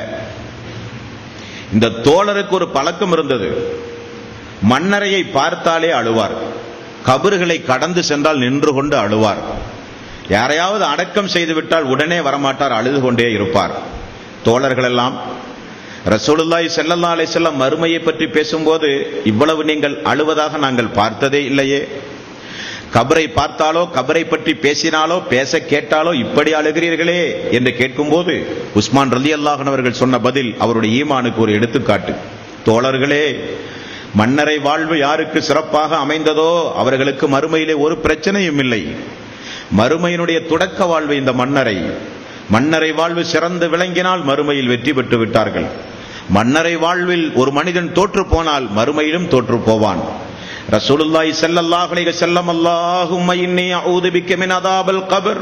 இந்த தோழருக்கு ஒரு பழக்கம் இருந்தது. மண்ணறையை பார்த்தாலே அழுவார். கபறுகளை கடந்து சென்றால் நின்று கொண்டு அழுவார். யாரையாவது அடக்கம் செய்து விட்டால் உடனே வரமாட்டார், அழுது கொண்டே இருப்பார். தோழர்கள் எல்லாம் ரசூலுல்லாஹி ஸல்லல்லாஹு அலைஹி வஸல்லம் மறுமையை பற்றி பேசும்போது இவ்வளவு நீங்கள் அழுவதாக நாங்கள் பார்த்ததே இல்லையே. கபரை பார்த்தாலோ கபரை பற்றி பேசினாலோ பேச கேட்டாலோ இப்படி அழுகிறீர்களே என்று கேட்கும்போது உஸ்மான் ரலியல்லாஹு அன்ஹு அவர்கள் சொன்ன பதில் அவருடைய ஈமானுக்கு ஒரு எடுத்துக்காட்டு. தோழர்களே, மன்னரை வாழ்வு யாருக்கு சிறப்பாக அமைந்ததோ அவர்களுக்கு மறுமையிலே ஒரு பிரச்சனையும் இல்லை. மறுமையினுடைய தொடக்க வாழ்வு இந்த மன்னரை வாழ்வு சிறந்து விளங்கினால் மறுமையில் வெற்றி பெற்று விட்டார்கள். மன்னரை வாழ்வில் ஒரு மனிதன் தோற்று போனால் மறுமையிலும் தோற்று போவான். ரசூலுல்லாஹி ஸல்லல்லாஹு அலைஹி வஸல்லம் அல்லாஹும்ம இன்னி அஊது பிக்க மின் அதாபில் கபர்,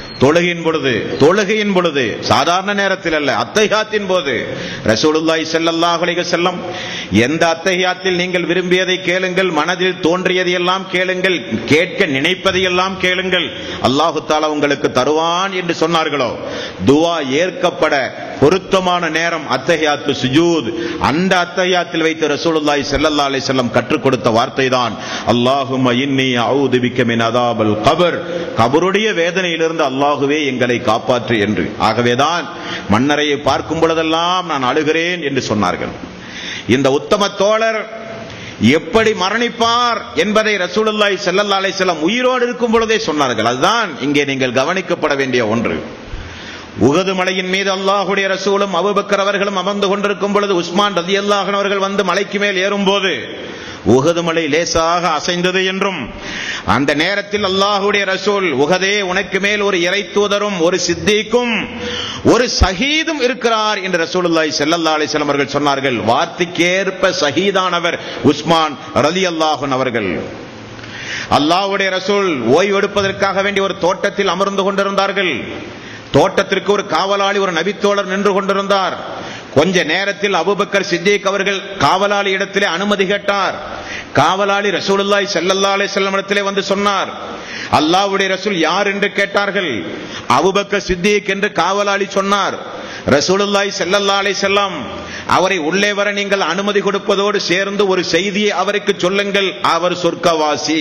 தொழுகையின் பொழுது சாதாரண நேரத்தில் அல்ல, அத்தஹியாத்தின் போது ரசூலுல்லாஹி ஸல்லல்லாஹு அலைஹி வஸல்லம் எந்த அத்தஹியாத்தில் நீங்கள் விரும்பியதை கேளுங்கள், மனதில் தோன்றியதையெல்லாம் கேளுங்கள், கேட்க நினைப்பதையெல்லாம் கேளுங்கள், அல்லாஹு தஆலா உங்களுக்கு தருவான் என்று சொன்னார்களோ, துஆ ஏற்கப்பட பொருத்தமான நேரம் அத்தஹியாத்து சுஜூத். அந்த அத்தஹியாத்தில் வைத்து ரசூலுல்லாஹி ஸல்லல்லாஹு அலைஹி வஸல்லம் கற்றுக் கொடுத்த வார்த்தை தான் அல்லாஹும்ம இன்னி அஊது பிக்க மின் அதாபில் கபர், கபருடைய வேதனையிலிருந்து அல்லாஹுவே எங்களை காப்பாற்று என்று. ஆகவேதான் மன்னரையை பார்க்கும் பொழுதெல்லாம் நான் அழுகிறேன் என்று சொன்னார்கள். இந்த உத்தம தோழர் எப்படி மரணிப்பார் என்பதை ரசூலுல்லாஹி ஸல்லல்லாஹு அலைஹி வஸல்லம் உயிரோடு இருக்கும் பொழுதே சொன்னார்கள். அதுதான் இங்கே நீங்கள் கவனிக்கப்பட வேண்டிய ஒன்று. உஹது மலையின் மீது அல்லாஹ்வுடைய ரசூலும் அபூபக்கர் அவர்களும் அமர்ந்து கொண்டிருக்கும் பொழுது உஸ்மான் ரலியல்லாஹு அன்ஹு அவர்கள் வந்து மலைக்கு மேல் ஏறும்போது உஹது மலை லேசாக அசைந்தது என்றும், அந்த நேரத்தில் அல்லாஹ்வுடைய ரசூல், உஹதே, உனக்கு மேல் ஒரு இறை தூதரும் ஒரு சித்தீக்கும் ஒரு ஷஹீதும் இருக்கிறார் என்று ரசூலுல்லாஹி ஸல்லல்லாஹு அலைஹி வஸல்லம் அவர்கள் சொன்னார்கள். வார்த்தைக்கேற்ப ஷஹீதானவர் உஸ்மான் ரலியல்லாஹு அன்ஹு அவர்கள். அல்லாஹ்வுடைய ரசூல் ஓய்வு எடுப்பதற்காக வேண்டி ஒரு தோட்டத்தில் அமர்ந்து கொண்டிருந்தார்கள். தோட்டத்திற்கு ஒரு காவலாளி, ஒரு நபித்தோழர் நின்று கொண்டிருந்தார். கொஞ்ச நேரத்தில் அபூபக்கர் சித்திக் அவர்கள் காவலாளி இடத்திலே அனுமதி கேட்டார். காவலாளி ரசூலுல்லாஹி ஸல்லல்லாஹு அலைஹி வஸல்லம் இடத்திலே வந்து சொன்னார். அல்லாஹ்வுடைய ரசூல் யார் என்று கேட்டார்கள். அபூபக்கர் சித்திக் என்று காவலாளி சொன்னார். ரசூலுல்லாஹி ஸல்லல்லாஹு அலைஹி வஸல்லம் அவரை உள்ளே வர நீங்கள் அனுமதி கொடுப்பதோடு சேர்ந்து ஒரு செய்தியை அவருக்கு சொல்லுங்கள், அவர் சொர்க்கவாசி.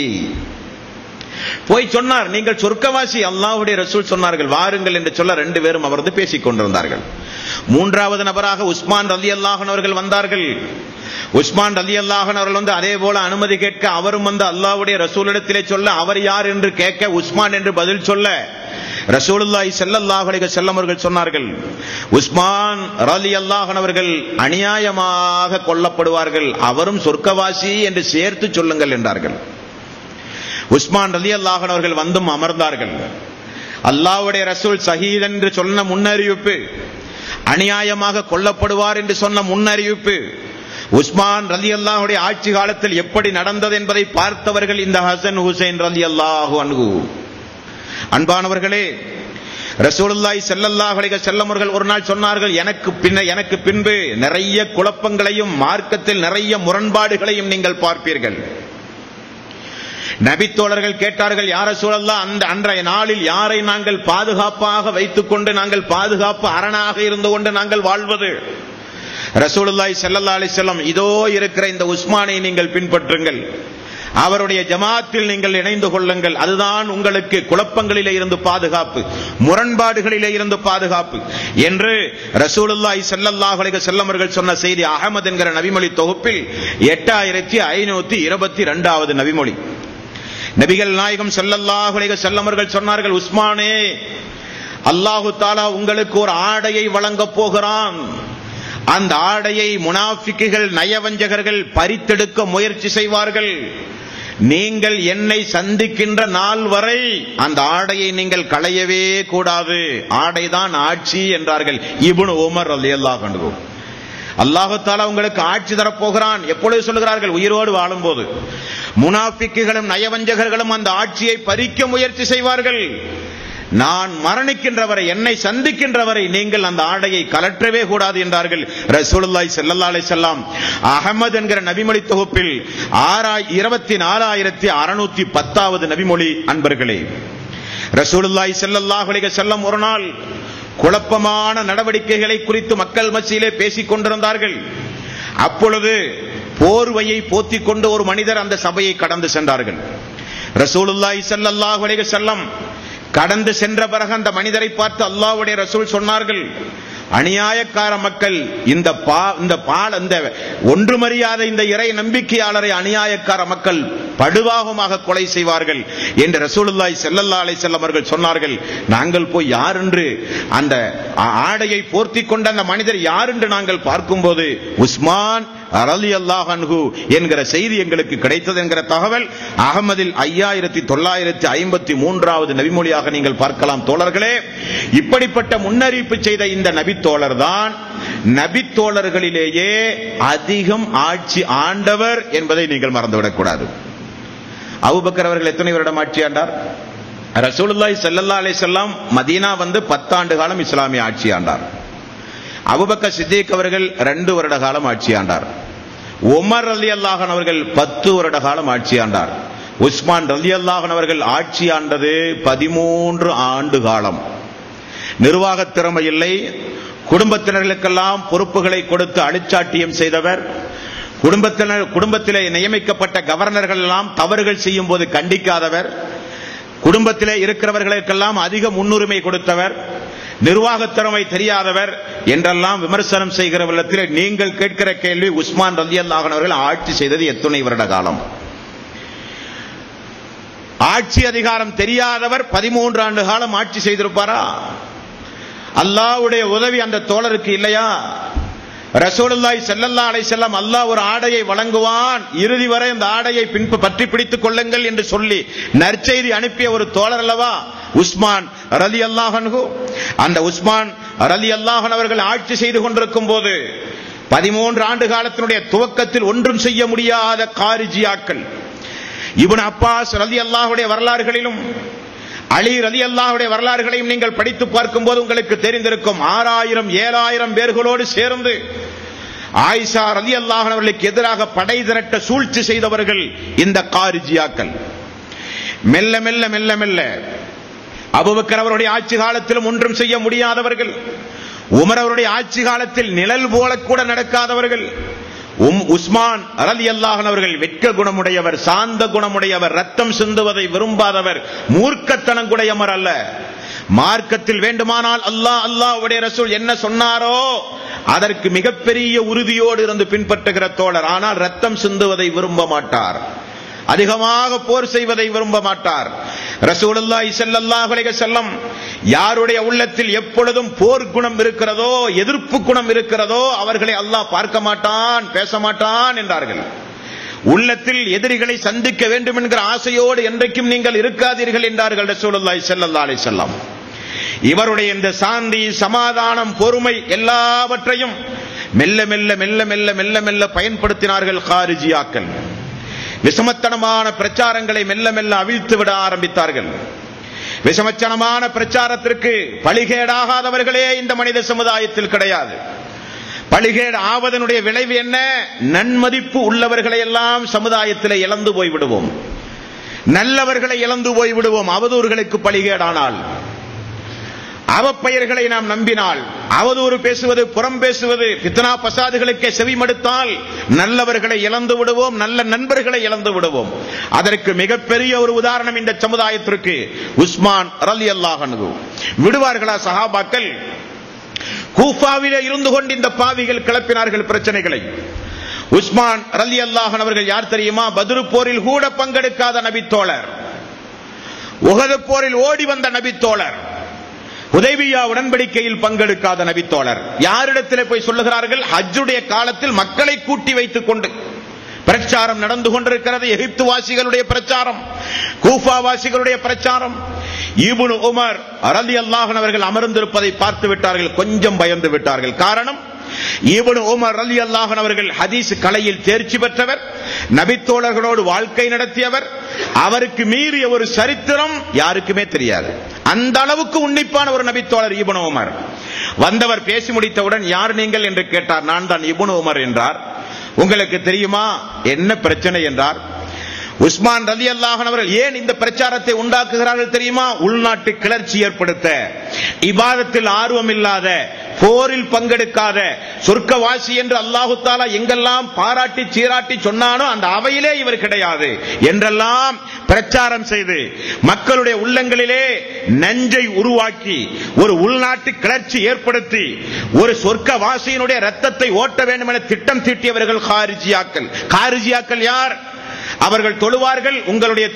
போய் சொன்னார், நீங்கள் சொர்க்கவாசி. அல்லாஹ்வுடைய ரசூல் சொன்னார்கள், வாருங்கள் என்று சொல்ல 2 பேரும் அமர்ந்து பேசிக் கொண்டிருந்தார்கள். 3வது நபராக உஸ்மான் ரலியல்லாஹு அன்ஹு அவர்கள் வந்தார்கள். உஸ்மான் ரலியல்லாஹு அன்ஹு அவர்கள் வந்து அதே போல அனுமதி கேட்க அவரும் வந்து அல்லாஹ்வுடைய ரசூலிடத்திலே சொல்ல, அவர் யார் என்று கேட்க உஸ்மான் என்று பதில் சொல்ல, ரசூலுல்லாஹி ஸல்லல்லாஹு அலைஹி வஸல்லம் அவர்கள் சொன்னார்கள், உஸ்மான் ரலியல்லாஹு அன்ஹு அவர்கள் அநியாயமாக கொல்லப்படுவார்கள், அவரும் சொர்க்கவாசி என்று சேர்த்து சொல்லுங்கள் என்றார்கள். உஸ்மான் ரலியல்லாஹு அன்ஹு அவர்கள் வந்தும் அமர்ந்தார்கள். அல்லாஹ்வுடைய ரசூல் ஷஹீத் என்று சொன்ன முன்னறிவிப்பு, அநியாயமாக கொல்லப்படுவார் என்று சொன்ன முன்னறிவிப்பு, உஸ்மான் ரலியல்லாஹுடைய ஆட்சி காலத்தில் எப்படி நடந்தது என்பதை பார்த்தவர்கள் இந்த ஹசன் ஹுசைன் ரலியல்லாஹு அன்ஹு. அன்பானவர்களே, ரசூலுல்லாஹி ஸல்லல்லாஹு அலைஹி வஸல்லம் அவர்கள் ஒரு நாள் சொன்னார்கள், எனக்கு பின்பு நிறைய குழப்பங்களையும் மார்க்கத்தில் நிறைய முரண்பாடுகளையும் நீங்கள் பார்ப்பீர்கள். நபித்தோழர்கள் கேட்டார்கள், யா ரசூலல்லாஹ், அன்றைய நாளில் யாரை நாங்கள் பாதுகாப்பாக வைத்துக் கொண்டு நாங்கள் பாதுகாப்பு அரணாக இருந்து கொண்டு நாங்கள் வாழ்வது? ரசூலுல்லாஹி ஸல்லல்லாஹு அலைஹி வஸல்லம், இதோ இருக்கிற இந்த உஸ்மானை நீங்கள் பின்பற்றுங்கள், அவருடைய ஜமாத்தில் நீங்கள் இணைந்து கொள்ளுங்கள், அதுதான் உங்களுக்கு குழப்பங்களிலே இருந்து பாதுகாப்பு, முரண்பாடுகளிலே இருந்து பாதுகாப்பு என்று ரசூலுல்லாஹி ஸல்லல்லாஹு அலைஹி வஸல்லம் அவர்கள் சொன்ன செய்தி அஹ்மத் என்கிற நபிமொழி தொகுப்பில் 8522வது நபிமொழி. நபிகள் நாயகம் ஸல்லல்லாஹு அலைஹி வஸல்லம் அவர்கள் சொன்னார்கள், உஸ்மானே, அல்லாஹு தஆலா உங்களுக்கு ஒரு ஆடையை வழங்கப் போகிறான். அந்த ஆடையை முனாஃபிக்குகள், நயவஞ்சகர்கள் பறித்தெடுக்க முயற்சி செய்வார்கள். நீங்கள் என்னை சந்திக்கின்ற நாள் வரை அந்த ஆடையை நீங்கள் களையவே கூடாது. ஆடைதான் ஆட்சி என்றார்கள் இப்னு உமர் ரலியல்லாஹு அன்ஹு. அல்லாஹு தஆலா உங்களுக்கு ஆட்சி தரப்போகிறான். எப்பொழுது சொல்கிறார்கள்? உயிரோடு வாழும்போது. முனாஃபிக்குகளும் நயவஞ்சகர்களும் அந்த ஆட்சியை பறிக்க முயற்சி செய்வார்கள். நான் மரணிக்கின்றவரை, என்னை சந்திக்கின்றவரை நீங்கள் அந்த ஆடையை கலற்றவே கூடாது என்றார்கள் ரசூலுல்லாஹி ஸல்லல்லாஹு அலைஹி வஸல்லம். அஹ்மத் என்கிற நபிமொழி தொகுப்பில் 24610வது நபிமொழி. அன்பர்களே, ரசூலுல்லாஹி ஸல்லல்லாஹு அலைஹி வஸல்லம் ஒரு நாள் குழப்பமான நடவடிக்கைகளை குறித்து மக்கள் மத்தியிலே பேசிக் கொண்டிருந்தார்கள். அப்பொழுது போர்வையை போத்திக் கொண்டு ஒரு மனிதர் அந்த சபையை கடந்து சென்றார்கள். ரசூலுல்லாஹி ஸல்லல்லாஹு அலைஹி வஸல்லம் கடந்து சென்ற பிறகு அந்த மனிதரை பார்த்து அல்லாஹ்வுடைய ரசூல் சொன்னார்கள், அநியாயக்கார மக்கள் இந்த ஒன்றுமறியாத இந்த இறை நம்பிக்கையாளரை அநியாயக்கார மக்கள் படுவாகமாக கொலை செய்வார்கள் என்று ரசூலுல்லாஹி ஸல்லல்லாஹு அலைஹி வஸல்லம் அவர்கள் சொன்னார்கள். நாங்கள் போய் யார் என்று அந்த ஆடையை போர்த்திக் கொண்ட அந்த மனிதர் யார் என்று நாங்கள் பார்க்கும்போது உஸ்மான் ரலியல்லாஹு அன்ஹு என்கிற செய்தி எங்களுக்கு கிடைத்தது என்கிற தகவல் அஹ்மதில் 5953வது நபிமொழியாக நீங்கள் பார்க்கலாம். தோழர்களே, இப்படிப்பட்ட முன்னறிவிப்பு செய்த இந்த நபித்தோழர் தான் நபித்தோழர்களிலேயே அதிகம் ஆட்சி ஆண்டவர் என்பதை நீங்கள் மறந்துவிடக் கூடாது. அபூபக்கர் அவர்கள் எத்தனை வருடம் ஆட்சி ஆண்டார்? ரசூலுல்லாஹி ஸல்லல்லாஹு அலைஹி வஸல்லம் மதீனா வந்து 10 ஆண்டு காலம் இஸ்லாமிய ஆட்சி ஆண்டார். அபூபக்கர் சித்திக் அவர்கள் 2 வருட காலம் ஆட்சி ஆண்டார். உமர் ரலியல்லாஹு அன்ஹு அவர்கள் 10 வருட காலம் ஆட்சி ஆண்டார். உஸ்மான் ரலியல்லாஹு அன்ஹு அவர்கள் ஆட்சி ஆண்டது 13 ஆண்டு காலம். நிர்வாக திறமை இல்லை, குடும்பத்தினர்களுக்கெல்லாம் பொறுப்புகளை கொடுத்து அழிச்சாட்டியம் செய்தவர், குடும்பத்திலே நியமிக்கப்பட்ட கவர்னர்கள் எல்லாம் தவறுகள் செய்யும் போது கண்டிக்காதவர், குடும்பத்திலே இருக்கிறவர்களுக்கெல்லாம் அதிக முன்னுரிமை கொடுத்தவர், நிர்வாக திறமை தெரியாதவர் என்றெல்லாம் விமர்சனம் செய்கிற விதத்தில் நீங்கள் கேட்கிற கேள்வி, உஸ்மான் ரலியல்லாஹு அன்ஹு அவர்கள் ஆட்சி செய்தது எத்தனை வருட காலம்? ஆட்சி அதிகாரம் தெரியாதவர் 13 ஆண்டு காலம் ஆட்சி செய்திருப்பாரா? அல்லாஹ்வுடைய உதவி அந்த தோழருக்கு இல்லையா? ரசூலுல்லாஹி ஸல்லல்லாஹு அலைஹி வஸல்லம் அல்லாஹ் ஒரு ஆடையை வழங்குவான், இறுதி வரை அந்த ஆடையை பற்றி பிடித்துக் கொள்ளுங்கள் என்று சொல்லி நற்செய்தி அனுப்பிய ஒரு தோழர் அல்லவா உஸ்மான் ரலியல்லாஹு அன்ஹு. அந்த உஸ்மான் ரலியல்லாஹு அன்ஹு அவர்கள் ஆட்சி செய்து கொண்டிருக்கும் போது 13 ஆண்டு காலத்தினுடைய துவக்கத்தில் ஒன்றும் செய்ய முடியாத காரிஜியாக்கள், இப்னு அப்பாஸ் ரலியல்லாஹுடைய வரலாறுகளிலும் அலி ரலியல்லாஹுடைய வரலாறுகளையும் நீங்கள் படித்து பார்க்கும் போது உங்களுக்கு தெரிந்திருக்கும். 6000-7000 பேர்களோடு சேர்ந்து ஆயிஷா ரலியல்லாஹு அன்ஹா அவர்களுக்கு எதிராக படை திரட்ட சூழ்ச்சி செய்தவர்கள் இந்த காரிஜியாக்கள். மெல்ல மெல்ல மெல்ல மெல்ல அபூபக்கர் அவருடைய ஆட்சி காலத்திலும் ஒன்றும் செய்ய முடியாதவர்கள், உமர் அவருடைய ஆட்சி காலத்தில் நிழல் போல கூட நடக்காதவர்கள், உஸ்மான் ரலியல்லாஹு அன்ஹு அவர்கள் வெட்க குணமுடையவர், சாந்த குணமுடையவர், ரத்தம் சிந்துவதை விரும்பாதவர், மூர்க்கத்தனம் உடையவர் அல்ல. மார்க்கத்தில் வேண்டுமானால் அல்லாஹ்வுடைய ரசூல் என்ன சொன்னாரோ அதற்கு மிகப்பெரிய உறுதியோடு இருந்து பின்பற்றுகிற தோழர். ஆனால் ரத்தம் சிந்துவதை விரும்ப மாட்டார், அதிகமாக போர் செய்வதை விரும்ப மாட்டார். ரசூலுல்லாஹி ஸல்லல்லாஹு அலைஹி வஸல்லம் யாருடைய உள்ளத்தில் எப்பொழுதும் போர் குணம் இருக்கிறதோ, எதிர்ப்பு குணம் இருக்கிறதோ அவர்களை அல்லாஹ் பார்க்க மாட்டான், பேச மாட்டான் என்றார்கள். உள்ளத்தில் எதிரிகளை சந்திக்க வேண்டும் என்கிற ஆசையோடு என்றைக்கும் நீங்கள் இருக்காதீர்கள் என்றார்கள் ரசூலுல்லாஹி ஸல்லல்லாஹு அலைஹி வஸல்லம். இவருடைய இந்த சாந்தி, சமாதானம், பொறுமை எல்லாவற்றையும் மெல்ல மெல்ல மெல்ல மெல்ல மெல்ல மெல்ல பயன்படுத்தினார்கள் காரிஜியாக்கள். விஷமத்தனமான பிரச்சாரங்களை மெல்ல மெல்ல அவிழ்த்து விட ஆரம்பித்தார்கள். விஷமத்தனமான பிரச்சாரத்திற்கு பழிகேடாகாதவர்களே இந்த மனித சமுதாயத்தில் கிடையாது. பழிகேடு ஆவதனுடைய விளைவு என்ன? நன்மதிப்பு உள்ளவர்களை எல்லாம் சமுதாயத்தில் இழந்து போய்விடுவோம், நல்லவர்களை இழந்து போய்விடுவோம். அவதூறுகளுக்கு பழிகேடானால், அவப்பெயர்களை நாம் நம்பினால், அவதூறு பேசுவது, புறம் பேசுவது, ஃபித்னா பசாதுகளுக்கே செவிமடுத்தால் நல்லவர்களை இழந்து விடுவோம், நல்ல நண்பர்களை இழந்து விடுவோம். அதற்கு மிகப்பெரிய ஒரு உதாரணம் இந்த சமுதாயத்திற்கு உஸ்மான் ரலியல்லாஹு அன்ஹு. விடுவார்களா சஹாபாக்கள்? கூஃபாவிலே இருந்து கொண்டு இந்த பாவிகள் கிளப்பினார்கள் பிரச்சனைகளை. உஸ்மான் ரலியல்லாஹு அன்ஹு அவர்கள் யார் தெரியுமா? பத்ரு போரில் கூட பங்கெடுக்காத நபித்தோழர், உஹது போரில் ஓடி வந்த நபித்தோழர், ஹுதைபியா உடன்படிக்கையில் பங்கெடுக்காத நபித்தோழர். யாரிடத்தில் போய் சொல்லுகிறார்கள்? ஹஜ்ஜுடைய காலத்தில் மக்களை கூட்டி வைத்துக் கொண்டு பிரச்சாரம் நடந்து கொண்டிருக்கிறது. எகிப்து வாசிகளுடைய பிரச்சாரம், கூஃபா வாசிகளுடைய பிரச்சாரம். இப்னு உமர் ரலியல்லாஹு அன்ஹு அவர்கள் அமர்ந்திருப்பதை பார்த்து விட்டார்கள், கொஞ்சம் பயந்து விட்டார்கள். காரணம், இப்னு உமர் ரலியல்லாஹு அன்ஹு அவர்கள் ஹதீஸ் கலையில் தேர்ச்சி பெற்றவர், நபித்தோழர்களோடு வாழ்க்கை நடத்தியவர். அவருக்கு மீறிய ஒரு சரித்திரம் யாருக்குமே தெரியாது. அந்த அளவுக்கு உன்னிப்பான ஒரு நபித்தோழர் இப்னு உமர். வந்தவர் பேசி முடித்தவுடன் யார் நீங்கள் என்று கேட்டார். நான் தான் இப்னு உமர் என்றார். உங்களுக்கு தெரியுமா என்ன பிரச்சனை என்றார். உஸ்மான் ரலியல்லாஹு அன்ஹு அவர்கள் ஏன் இந்த பிரச்சாரத்தை உண்டாக்குகிறார்கள் தெரியுமா? உள்நாட்டு கிளர்ச்சி ஏற்படுத்த, இபாதத்தில் ஆர்வம் இல்லாத, போரில் பங்கெடுக்காத, சொர்க்கவாசி என்று அல்லாஹு தஆலா எங்கெல்லாம் பாராட்டி சீராட்டி சொன்னானோ அந்த அவையிலே இவர் கிடையாது என்றெல்லாம் பிரச்சாரம் செய்து மக்களுடைய உள்ளங்களிலே நஞ்சை உருவாக்கி ஒரு உள்நாட்டு கிளர்ச்சி ஏற்படுத்தி ஒரு சொர்க்கவாசியினுடைய ரத்தத்தை ஓட்ட வேண்டும் என திட்டம் தீட்டியவர்கள் காரிஜியாக்கள். காரிஜியாக்கள் யார்? அவர்கள் தொழுவார்கள், உங்களுடைய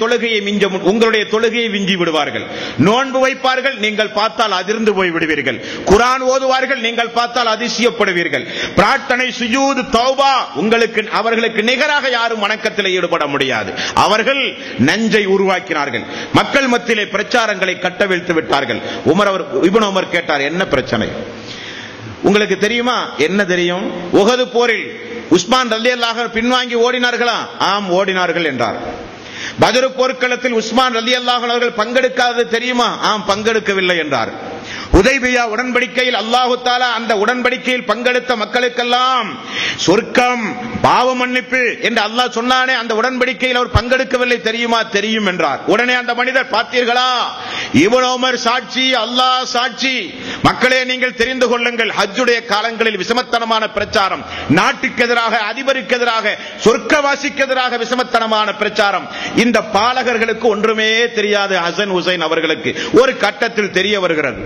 தொழுகையை விஞ்சி விடுவார்கள். நோன்பு வைப்பார்கள், நீங்கள் பார்த்தால் அதிர்ந்து போய் விடுவீர்கள். குர்ஆன் ஓதுவார்கள், நீங்கள் பார்த்தால் அதிசயப்படுவீர்கள். பிரார்த்தனை, சுஜூத், தௌபா, அவர்களுக்கு நிகராக யாரும் வணக்கத்தில் ஈடுபட முடியாது. அவர்கள் நஞ்சை உருவாக்கினார்கள். மக்கள் மத்தியிலே பிரச்சாரங்களை கட்டவிழ்த்து விட்டார்கள். இப்னு உமர் கேட்டார், என்ன பிரச்சனை உங்களுக்கு தெரியுமா? என்ன தெரியும்? உஹது போரில் உஸ்மான் ரலியல்லாஹு அன்ஹு பின்வாங்கி ஓடினார்களா? ஆம், ஓடினார்கள் என்றார். பத்ர் போர்க்களத்தில் உஸ்மான் ரலியல்லாஹு அன்ஹு அவர்கள் பங்கெடுக்காதது தெரியுமா? ஆம், பங்கெடுக்கவில்லை என்றார். ஹுதைபியா உடன்படிக்கையில் அல்லாஹு தஆலா அந்த உடன்படிக்கையில் பங்கெடுத்த மக்களுக்கெல்லாம் சொர்க்கம், பாவ மன்னிப்பு என்று அல்லாஹ் சொன்னானே, அந்த உடன்படிக்கையில் அவர் பங்கெடுக்கவில்லை தெரியுமா? தெரியும் என்றார். உடனே அந்த மனிதர், பார்த்தீர்களா, இப்னு உமர் சாட்சி, அல்லாஹ் சாட்சி. மக்களே, நீங்கள் தெரிந்து கொள்ளுங்கள், ஹஜ்ஜுடைய காலங்களில் விஷமத்தனமான பிரச்சாரம், நாட்டுக்கு எதிராக, அதிபருக்கு எதிராக, சொர்க்கவாசிக்கு எதிராக விஷமத்தனமான பிரச்சாரம். இந்த பாலகர்களுக்கு ஒன்றுமே தெரியாது. ஹசன் ஹுசைன் அவர்களுக்கு ஒரு கட்டத்தில் தெரிய வருகிறது.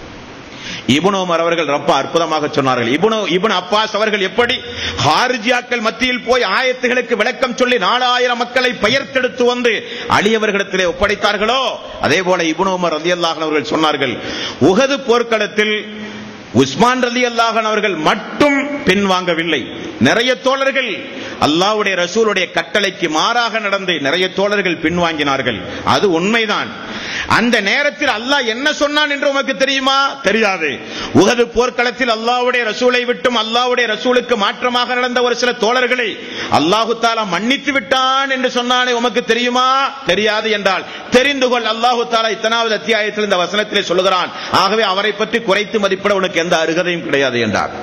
இப்னு உமர் அவர்கள் ரொம்ப அற்புதமாக சொன்னார்கள். இப்னு அப்பாஸ் அவர்கள் எப்படி ஹாரிஜியாக்கள் மத்தியில் போய் ஆயத்துகளுக்கு விளக்கம் சொல்லி 4000 மக்களை பெயர்த்தெடுத்து வந்து அலியவர்களிடத்திலே ஒப்படைத்தார்களோ, அதே போல இப்னு உமர் ரலியல்லாஹு அன்ஹு அவர்கள் சொன்னார்கள், உஹது போர்க்களத்தில் உஸ்மான் ரலியல்லாஹு அன்ஹு அவர்கள் மட்டும் பின்வாங்கவில்லை. நிறைய தோழர்கள் அல்லாஹ்வுடைய ரசூலுடைய கட்டளைக்கு மாறாக நடந்து நிறைய தோழர்கள் பின்வாங்கினார்கள். அது உண்மைதான். அந்த நேரத்தில் அல்லாஹ் என்ன சொன்னான் என்று உமக்கு தெரியுமா? தெரியாது. உஹது போர்க்களத்தில் அல்லாஹ்வுடைய ரசூலை விட்டும் அல்லாஹ்வுடைய ரசூலுக்கு மாற்றமாக நடந்த ஒரு சில தோழர்களை அல்லாஹு தஆலா மன்னித்து விட்டான் என்று சொன்னானே, உமக்கு தெரியுமா? தெரியாது என்றால் தெரிந்து கொள், அல்லாஹு தஆலா இத்தனாவது அத்தியாயத்தில் இந்த வசனத்திலே சொல்லுகிறான். ஆகவே அவரை பற்றி குறைத்து மதிப்பிட உனக்கு எந்த அருகதையும் கிடையாது என்றார்.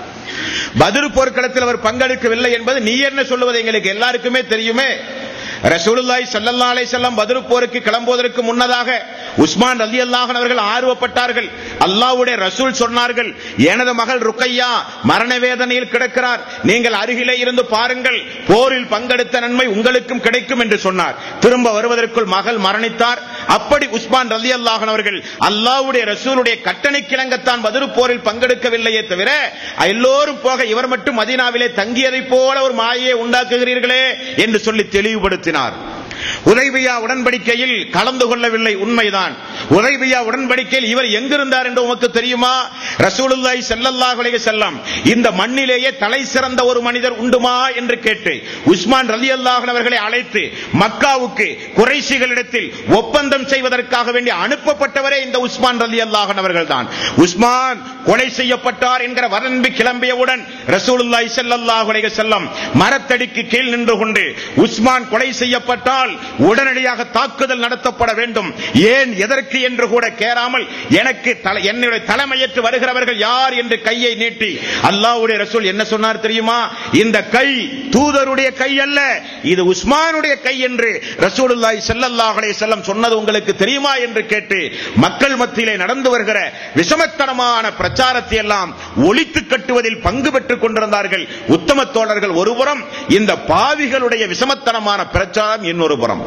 பத்ர் போர்க்களத்தில் அவர் பங்கெடுக்கவில்லை என்பது நீ என்ன சொல்லுவது எங்களுக்கு எல்லாருக்குமே தெரியுமே. ரசூலுல்லாஹி ஸல்லல்லாஹு அலைஹி வஸல்லம் பத்ர் போருக்கு கிளம்புவதற்கு முன்னதாக உஸ்மான் ரலியல்லாஹு அன்ஹு அவர்கள் ஆர்வப்பட்டார்கள். அல்லாஹ்வுடைய ரசூல் சொன்னார்கள், எனது மகள் ருக்கையா மரண வேதனையில் கிடக்கிறார், நீங்கள் அருகிலே இருந்து பாருங்கள், போரில் பங்கெடுத்த நன்மை உங்களுக்கும் கிடைக்கும் என்று சொன்னார். திரும்ப வருவதற்குள் மகள் மரணித்தார். அப்படி உஸ்மான் ரலியல்லாஹு அன்ஹு அவர்கள் அல்லாஹ்வுடைய ரசூலுடைய கட்டளைக்கு இணங்கத்தான் பத்ர் போரில் பங்கெடுக்கவில்லையே தவிர, எல்லோரும் போக இவர் மட்டும் மதீனாவிலே தங்கியதை போல ஒரு மாயையை உண்டாக்குகிறீர்களே என்று சொல்லி தெளிவுபடுத்தினார். ஹுதைபியா உடன்படிக்கையில் கலந்து கொள்ளவில்லை, உண்மைதான். ஹுதைபியா உடன்படிக்கையில் இவர் எங்கிருந்தார் என்று உமக்கு தெரியுமா? ரசூலுல்லாஹி ஸல்லல்லாஹு அலைஹி வஸல்லம் இந்த மண்ணிலேயே தலை சிறந்த ஒரு மனிதர் உண்டுமா என்று கேட்டு உஸ்மான் ரலியல்லாஹு அன்ஹு அவர்களை அழைத்து மக்காவுக்கு குறைஷிகளிடத்தில் ஒப்பந்தம் செய்வதற்காக வேண்டி அனுப்பப்பட்டவரே இந்த உஸ்மான் ரலியல்லாஹு அன்ஹு அவர்கள்தான். உஸ்மான் கொலை செய்யப்பட்டார் என்கிற வரம்பு கிளம்பியவுடன் ரசூலுல்லாஹி ஸல்லல்லாஹு அலைஹி வஸல்லம் மரத்தடிக்கு கீழ் நின்று கொண்டு, உஸ்மான் கொலை செய்யப்பட்டால் உடனடியாக தாக்குதல் நடத்தப்பட வேண்டும், ஏன் எதற்கு என்று கூட கேராமல் எனக்கு என்னுடைய தலைமையேற்று வருகிறவர்கள் யார் என்று கையை நீட்டி அல்லாஹ்வுடைய ரசூல் என்ன சொன்னார் தெரியுமா? இந்த கை தூதருடைய கை அல்ல, இது உஸ்மானுடைய கை என்று ரசூலுல்லாஹி ஸல்லல்லாஹு அலைஹி வஸல்லம் சொன்னது உங்களுக்கு தெரியுமா என்று கேட்டு மக்கள் மத்தியிலே நடந்து வருகிற விஷமத்தனமான பிரச்சாரத்தை எல்லாம் ஒழித்து கட்டுவதில் பங்கு பெற்றுக் கொண்டிருந்தார்கள் உத்தம தோழர்கள் ஒருபுறம், இந்த பாவிகளுடைய விஷமத்தனமான பிரச்சாரம் இன்னொரு புறம்.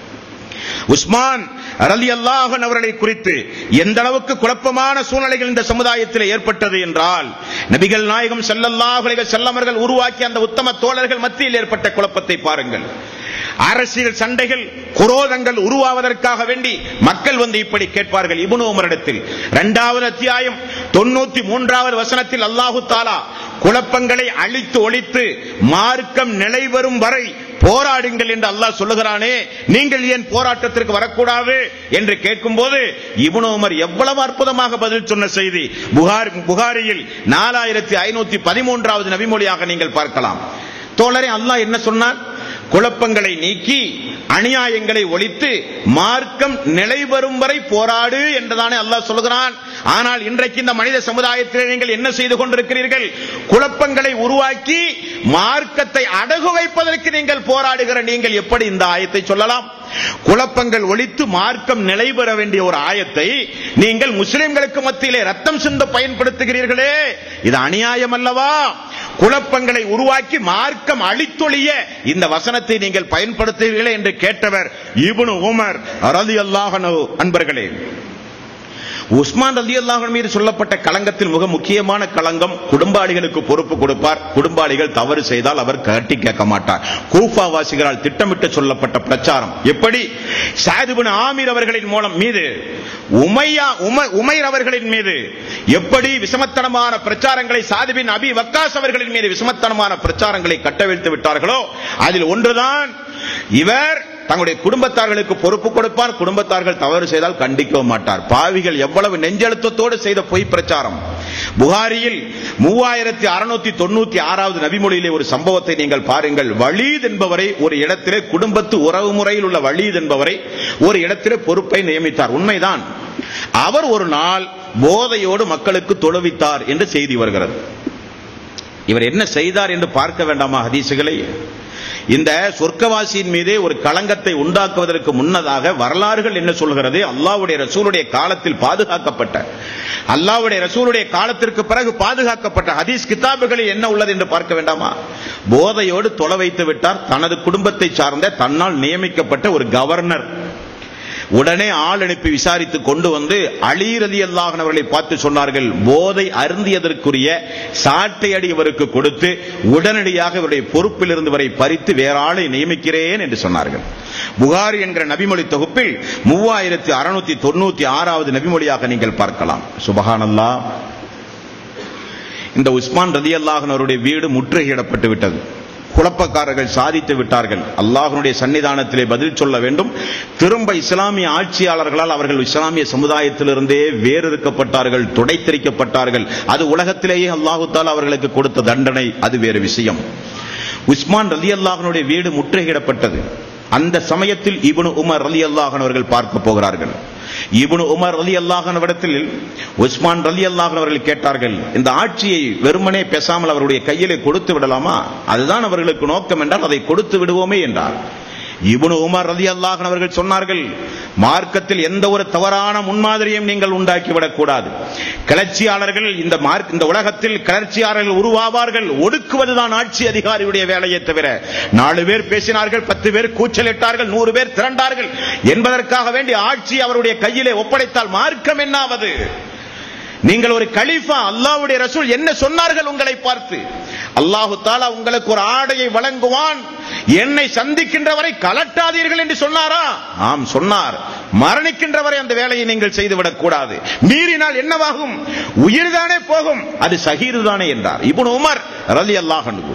உஸ்மான் ரலியல்லாஹு அன்ஹு அவர்களை குறித்து எந்த அளவுக்கு குழப்பமான சூழ்நிலைகள் இந்த சமுதாயத்தில் ஏற்பட்டது என்றால், நபிகள் நாயகம் ஸல்லல்லாஹு அலைஹி வஸல்லம் அவர்கள் உருவாக்கிய அந்த உத்தம தோழர்கள் மத்தியில் ஏற்பட்ட குழப்பத்தை பாருங்கள். அரசியல் சண்டைகள், குரோதங்கள் உருவாவதற்காக வேண்டி மக்கள் வந்து இப்படி கேட்பார்கள். இப்னு உமரிடத்தில் 2வது அத்தியாயம் 93வது வசனத்தில் அல்லாஹு தஆலா குழப்பங்களை அழித்து ஒழித்து மார்க்கம் நிலைவரும் வரை போராடுங்கள் என்று அல்லாஹ் சொல்லுகிறானே, நீங்கள் ஏன் போராட்டத்திற்கு வரக்கூடாது என்று கேட்கும்போது இப்னு உமர் எவ்வளவு அற்புதமாக பதில் சொன்ன செய்தி புகாரியில் 4513வது நபிமொழியாக நீங்கள் பார்க்கலாம். தோழரே, அல்லாஹ் என்ன சொன்னான்? குழப்பங்களை நீக்கி அநியாயங்களை ஒழித்து மார்க்கம் நிலைபெறும் வரை போராடு என்றுதானே அல்லாஹ் சொல்கிறான். ஆனால் இன்றைக்கு இந்த மனித சமுதாயத்தில் நீங்கள் என்ன செய்து கொண்டிருக்கிறீர்கள்? குழப்பங்களை உருவாக்கி மார்க்கத்தை அடகு வைப்பதற்கு நீங்கள் போராடுகிற நீங்கள் எப்படி இந்த ஆயத்தை சொல்லலாம்? குழப்பங்கள் ஒழித்து மார்க்கம் நிலை பெற வேண்டிய ஒரு ஆயத்தை நீங்கள் முஸ்லிம்களுக்கு மத்தியிலே ரத்தம் சிந்த பயன்படுத்துகிறீர்களே, இது அநியாயம் அல்லவா? குழப்பங்களை உருவாக்கி மார்க்கம் அழித்தொழிய இந்த வசனத்தை நீங்கள் பயன்படுத்துகிறீர்களே என்று கேட்டவர் இப்னு உமர் ரலியல்லாஹு அன்ஹு. அன்பர்களே, உஸ்மான் ரலியல்லாஹு அன்ஹு மீது சொல்லப்பட்ட களங்கத்தில் மிக முக்கியமான களங்கம், குடும்பாளிகளுக்கு பொறுப்பு கொடுப்பார், குடும்பாளிகள் தவறு செய்தால் அவர் கட்டி கேட்க மாட்டார். கூஃபா வாசிகளால் திட்டமிட்டு சொல்லப்பட்ட பிரச்சாரம் எப்படி? ஸஅத் இப்னு ஆமிர் அவர்களின் மீது உமைர் அவர்களின் மீது எப்படி விஷமத்தனமான பிரச்சாரங்களை, ஸஅத் பின் அபி வக்காஸ் அவர்களின் மீது விஷமத்தனமான பிரச்சாரங்களை கட்டவிழ்த்து விட்டார்களோ அதில் ஒன்றுதான் இவர் தங்களுடைய குடும்பத்தார்களுக்கு பொறுப்பு கொடுப்பார், குடும்பத்தார்கள் தவறு செய்தால் கண்டிக்க மாட்டார். பாவிகள் எவ்வளவு நெஞ்செழுத்தத்தோடு செய்த பொய் பிரச்சாரம். புகாரியில் 3696வது நபிமொழியிலே ஒரு சம்பவத்தை நீங்கள் பாருங்கள். வலீத் என்பவரை ஒரு இடத்திலே, குடும்பத்து உறவு முறையில் உள்ள வலீத் என்பவரை ஒரு இடத்திலே பொறுப்பை நியமித்தார். உண்மைதான், அவர் ஒரு நாள் போதையோடு மக்களுக்கு தொழுவித்தார் என்று செய்தி வருகிறது. இவர் என்ன செய்தார் என்று பார்க்க வேண்டாமா ஹதீசுகளை? இந்த சொர்க்கவாசியின் மீதே ஒரு களங்கத்தை உண்டாக்குவதற்கு முன்னதாக வரலாறுகள் என்ன சொல்கிறது? அல்லாஹ்வுடைய ரசூலுடைய காலத்தில் பாதுகாக்கப்பட்ட, அல்லாஹ்வுடைய ரசூலுடைய காலத்திற்கு பிறகு பாதுகாக்கப்பட்ட ஹதீஸ் கிதாபுகளில் என்ன உள்ளது என்று பார்க்க வேண்டாமா? போதையோடு தொலை வைத்து விட்டார் தனது குடும்பத்தை சார்ந்த தன்னால் நியமிக்கப்பட்ட ஒரு கவர்னர். உடனே ஆள் அனுப்பி விசாரித்து கொண்டு வந்து அலி ரலியல்லாஹு அன்ஹு அவர்களை பார்த்து சொன்னார்கள், போதை அருந்தியதற்குரிய சாட்டை அடி இவருக்கு கொடுத்து உடனடியாக இவருடைய பொறுப்பில் இருந்து வரை பறித்து வேற ஆளை நியமிக்கிறேன் என்று சொன்னார்கள். புகாரி என்கிற நபிமொழி தொகுப்பில் 3696வது நபிமொழியாக நீங்கள் பார்க்கலாம். சுப்ஹானல்லாஹ். இந்த உஸ்மான் ரலியல்லாஹு அன்ஹு அவருடைய வீடு முற்றுகையிடப்பட்டு விட்டது. குழப்பக்காரர்கள் சாதித்து விட்டார்கள். அல்லாஹ்வுடைய சன்னிதானத்திலே பதில் சொல்ல வேண்டும். திரும்ப இஸ்லாமிய ஆட்சியாளர்களால் அவர்கள் இஸ்லாமிய சமுதாயத்திலிருந்தே வேறறுக்கப்பட்டார்கள், துடைத்தெறிக்கப்பட்டார்கள். அது உலகத்திலேயே அல்லாஹ் தஆலா அவர்களுக்கு கொடுத்த தண்டனை, அது வேறு விஷயம். உஸ்மான் ரலியல்லாஹு அன்ஹுடைய வீடு முற்றுகையிடப்பட்டது. அந்த சமயத்தில் இப்னு உமர் ரலியல்லாஹு அன்ஹு அவர்கள் பார்க்க போகிறார்கள். இப்னு உமர் ரலியல்லாஹு அன்ஹு இடத்தில் உஸ்மான் ரலியல்லாஹு அன்ஹு அவர்கள் கேட்டார்கள், இந்த ஆட்சியை வெறுமனே பேசாமல் அவருடைய கையிலே கொடுத்து விடலாமா? அதுதான் அவர்களுக்கு நோக்கம் என்றால் அதை கொடுத்து விடுவோமே என்றார். இப்னு உமர் ரலியல்லாஹு அன்ஹு அவர்கள் சொன்னார்கள், மார்க்கத்தில் எந்த ஒரு தவறான முன்மாதிரியும் நீங்கள் உண்டாக்கிவிடக் கூடாது. கிளர்ச்சியாளர்கள் இந்த உலகத்தில் கிளர்ச்சியாளர்கள் உருவாவார்கள், ஒடுக்குவதுதான் ஆட்சி அதிகாரியுடைய வேலையை தவிர 4 பேர் பேசினார்கள், 10 பேர் கூச்சலிட்டார்கள், 100 பேர் திரண்டார்கள் என்பதற்காக வேண்டி ஆட்சி அவருடைய கையிலே ஒப்படைத்தால் மார்க்கம் என்னாவது? நீங்கள் ஒரு கலீஃபா, அல்லாஹ்வுடைய ரசூல் என்ன சொன்னார்கள் உங்களை பார்த்து? அல்லாஹ் தஆலா உங்களுக்கு ஒரு ஆடையை வழங்குவான், என்னை சந்திக்கின்ற வரை கலட்டாதீர்கள் என்று சொன்னாரா? ஆம் சொன்னார். மரணிக்கின்ற வரை அந்த வேலையை நீங்கள் செய்துவிடக் கூடாது. மீறினால் என்னவாகும்? உயிர்தானே போகும், அது ஷஹீது தானே என்றார் இப்னு உமர் ரலியல்லாஹு அன்ஹு.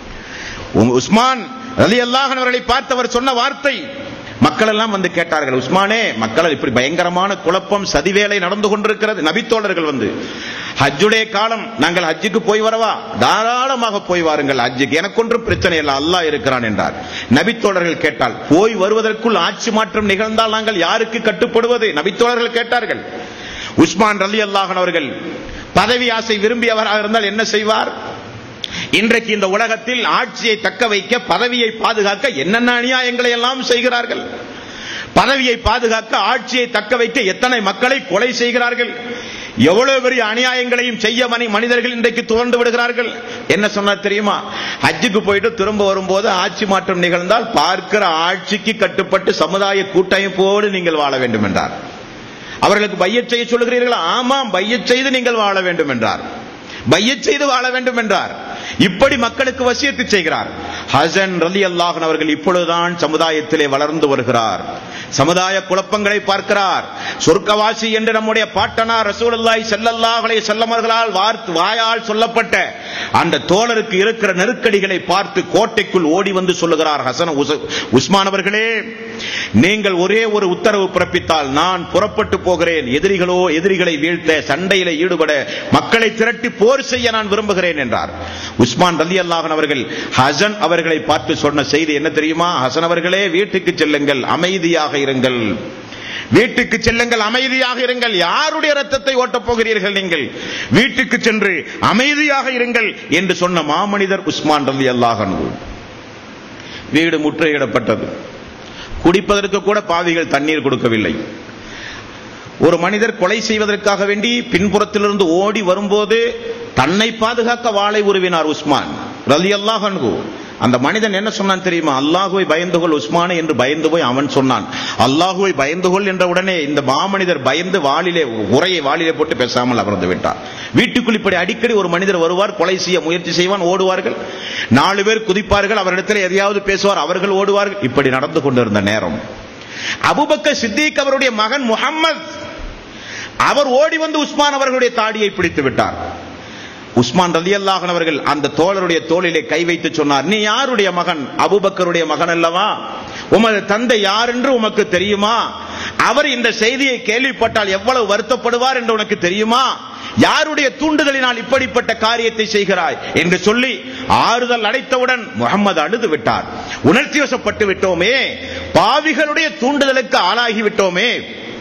உஸ்மான் ரலியல்லாஹு அன்ஹு அவர்களை பார்த்தவர் சொன்ன வார்த்தை. மக்கள் எல்லாம் வந்து கேட்டார்கள், உஸ்மானே, மக்கள் இப்படி பயங்கரமான குழப்பம் சதிவேலை நடந்து கொண்டிருக்கிறது. நபித்தோழர்கள் வந்து, ஹஜ்ஜுடைய காலம், நாங்கள் ஹஜ்ஜுக்கு போய் வரவா? தாராளமாக போய் வாருங்கள், ஹஜ்ஜுக்கு எனக்கு ஒன்றும் பிரச்சனை இல்லை, அல்லாஹ் இருக்கிறான் என்றார். நபித்தோழர்கள் கேட்டால், போய் வருவதற்குள் ஆட்சி மாற்றம் நிகழ்ந்தால் நாங்கள் யாருக்கு கட்டுப்படுவது? நபித்தோழர்கள் கேட்டார்கள். உஸ்மான் ரலியல்லாஹு அன்ஹு அவர்கள் பதவி ஆசை விரும்பியவராக இருந்தால் என்ன செய்வார்? இன்றைக்கு இந்த உலகத்தில் ஆட்சியை தக்க வைக்க, பதவியை பாதுகாக்க என்னென்ன அநியாயங்களை எல்லாம் செய்கிறார்கள். பதவியை பாதுகாக்க, ஆட்சியை தக்க வைக்க எத்தனை மக்களை கொலை செய்கிறார்கள். எவ்வளவு பெரிய அநியாயங்களையும் செய்ய மனிதர்கள் இன்றைக்கு துவண்டு விடுகிறார்கள். என்ன சொன்னார் தெரியுமா? ஹஜ்ஜுக்கு போயிட்டு திரும்ப வரும்போது ஆட்சி மாற்றம் நிகழ்ந்தால் பார்க்கிற ஆட்சிக்கு கட்டுப்பட்டு சமுதாய கூட்டமைப்போடு நீங்கள் வாழ வேண்டும் என்றார். அவர்களுக்கு பையச் செய்ய சொல்லுகிறீர்களா? ஆமாம், பையச் செய்து நீங்கள் வாழ வேண்டும் என்றார். பையச் செய்து வாழ வேண்டும் என்றார். இப்படி மக்களுக்கு வசியத்து செய்கிறார். ஹசன் ரலியல்லாஹு அன்ஹு அவர்கள் இப்பொழுதுதான் சமுதாயத்திலே வளர்ந்து வருகிறார். சமுதாய குழப்பங்களை பார்க்கிறார். சொர்க்கவாசி என்று நம்முடைய பாட்டனார் ரசூலுல்லாஹி ஸல்லல்லாஹு அலைஹி வஸல்லம் அவர்களால் வாயால் சொல்லப்பட்ட அந்த தோழருக்கு இருக்கிற நெருக்கடிகளை பார்த்து கோட்டைக்குள் ஓடி வந்து சொல்லுகிறார், ஹசன் உஸ்மான் அவர்களே, நீங்கள் ஒரே ஒரு உத்தரவு பிறப்பித்தால் நான் புறப்பட்டு போகிறேன். எதிரிகளை வீழ்த்த, சண்டையில ஈடுபட, மக்களை திரட்டி போர் செய்ய நான் விரும்புகிறேன் என்றார். உஸ்மான் ரலியல்லாஹு அவர்கள் ஹசன் அவர்களை பார்த்து சொன்ன செய்தி என்ன தெரியுமா? ஹசன் அவர்களே, வீட்டுக்கு செல்லுங்கள், அமைதியாக இருங்கள். வீட்டுக்கு செல்லுங்கள், அமைதியாக இருங்கள். யாருடைய ரத்தத்தை ஓட்டப் போகிறீர்கள்? நீங்கள் வீட்டுக்கு சென்று அமைதியாக இருங்கள் என்று சொன்ன மாமனிதர் உஸ்மான் ரலியல்லாஹு அன்ஹு. வீடு முற்றுகையிடப்பட்டது. குடிப்பதற்கு கூட பாவிகள் தண்ணீர் கொடுக்கவில்லை. ஒரு மனிதர் கொலை செய்வதற்காக வேண்டி பின்புறத்திலிருந்து ஓடி வரும்போது தன்னை பாதுகாக்க வாளை உருவினார் உஸ்மான் ரலியல்லாஹு அன்ஹு. அந்த மனிதன் என்ன சொன்னான் தெரியுமா? அல்லாஹுவை பயந்துகொள் உஸ்மானே என்று பயந்து போய் அவன் சொன்னான். அல்லாஹுவை பயந்துகொள் என்ற உடனே இந்த மாமனிதர் பயந்து உரையை வாளிலே போட்டு பேசாமல் அமர்ந்து விட்டார். வீட்டுக்குள் இப்படி அடிக்கடி ஒரு மனிதர் வருவார், கொலை செய்ய முயற்சி செய்வான், ஓடுவார்கள். 4 பேர் குதிப்பார்கள், அவரிடத்தில் எதையாவது பேசுவார், அவர்கள் ஓடுவார்கள். இப்படி நடந்து கொண்டிருந்த நேரம் அபூபக்கர் சித்திக் அவருடைய மகன் முஹம்மது அவர் ஓடி வந்து உஸ்மான் அவர்களுடைய தாடியை பிடித்து விட்டார். உஸ்மான் ரலியல்லாஹு அன்ஹு அவர்கள் அந்த தோழருடைய தோளிலே கை வைத்து சொன்னார், நீ யாருடைய மகன்? அபூபக்கருடைய மகன் அல்லவா? உமது தந்தை யார் என்று உமக்கு தெரியுமா? அவர் இந்த செய்தியை கேள்விப்பட்டால் எவ்வளவு வருத்தப்படுவார் என்று உனக்கு தெரியுமா? யாருடைய தூண்டுதலினால் இப்படிப்பட்ட காரியத்தை செய்கிறாய் என்று சொல்லி ஆறுதல் அடைத்தவுடன் முஹம்மது அழுது விட்டார். உணர்ச்சி வசப்பட்டு விட்டோமே, பாவிகளுடைய தூண்டுதலுக்கு ஆளாகி விட்டோமே,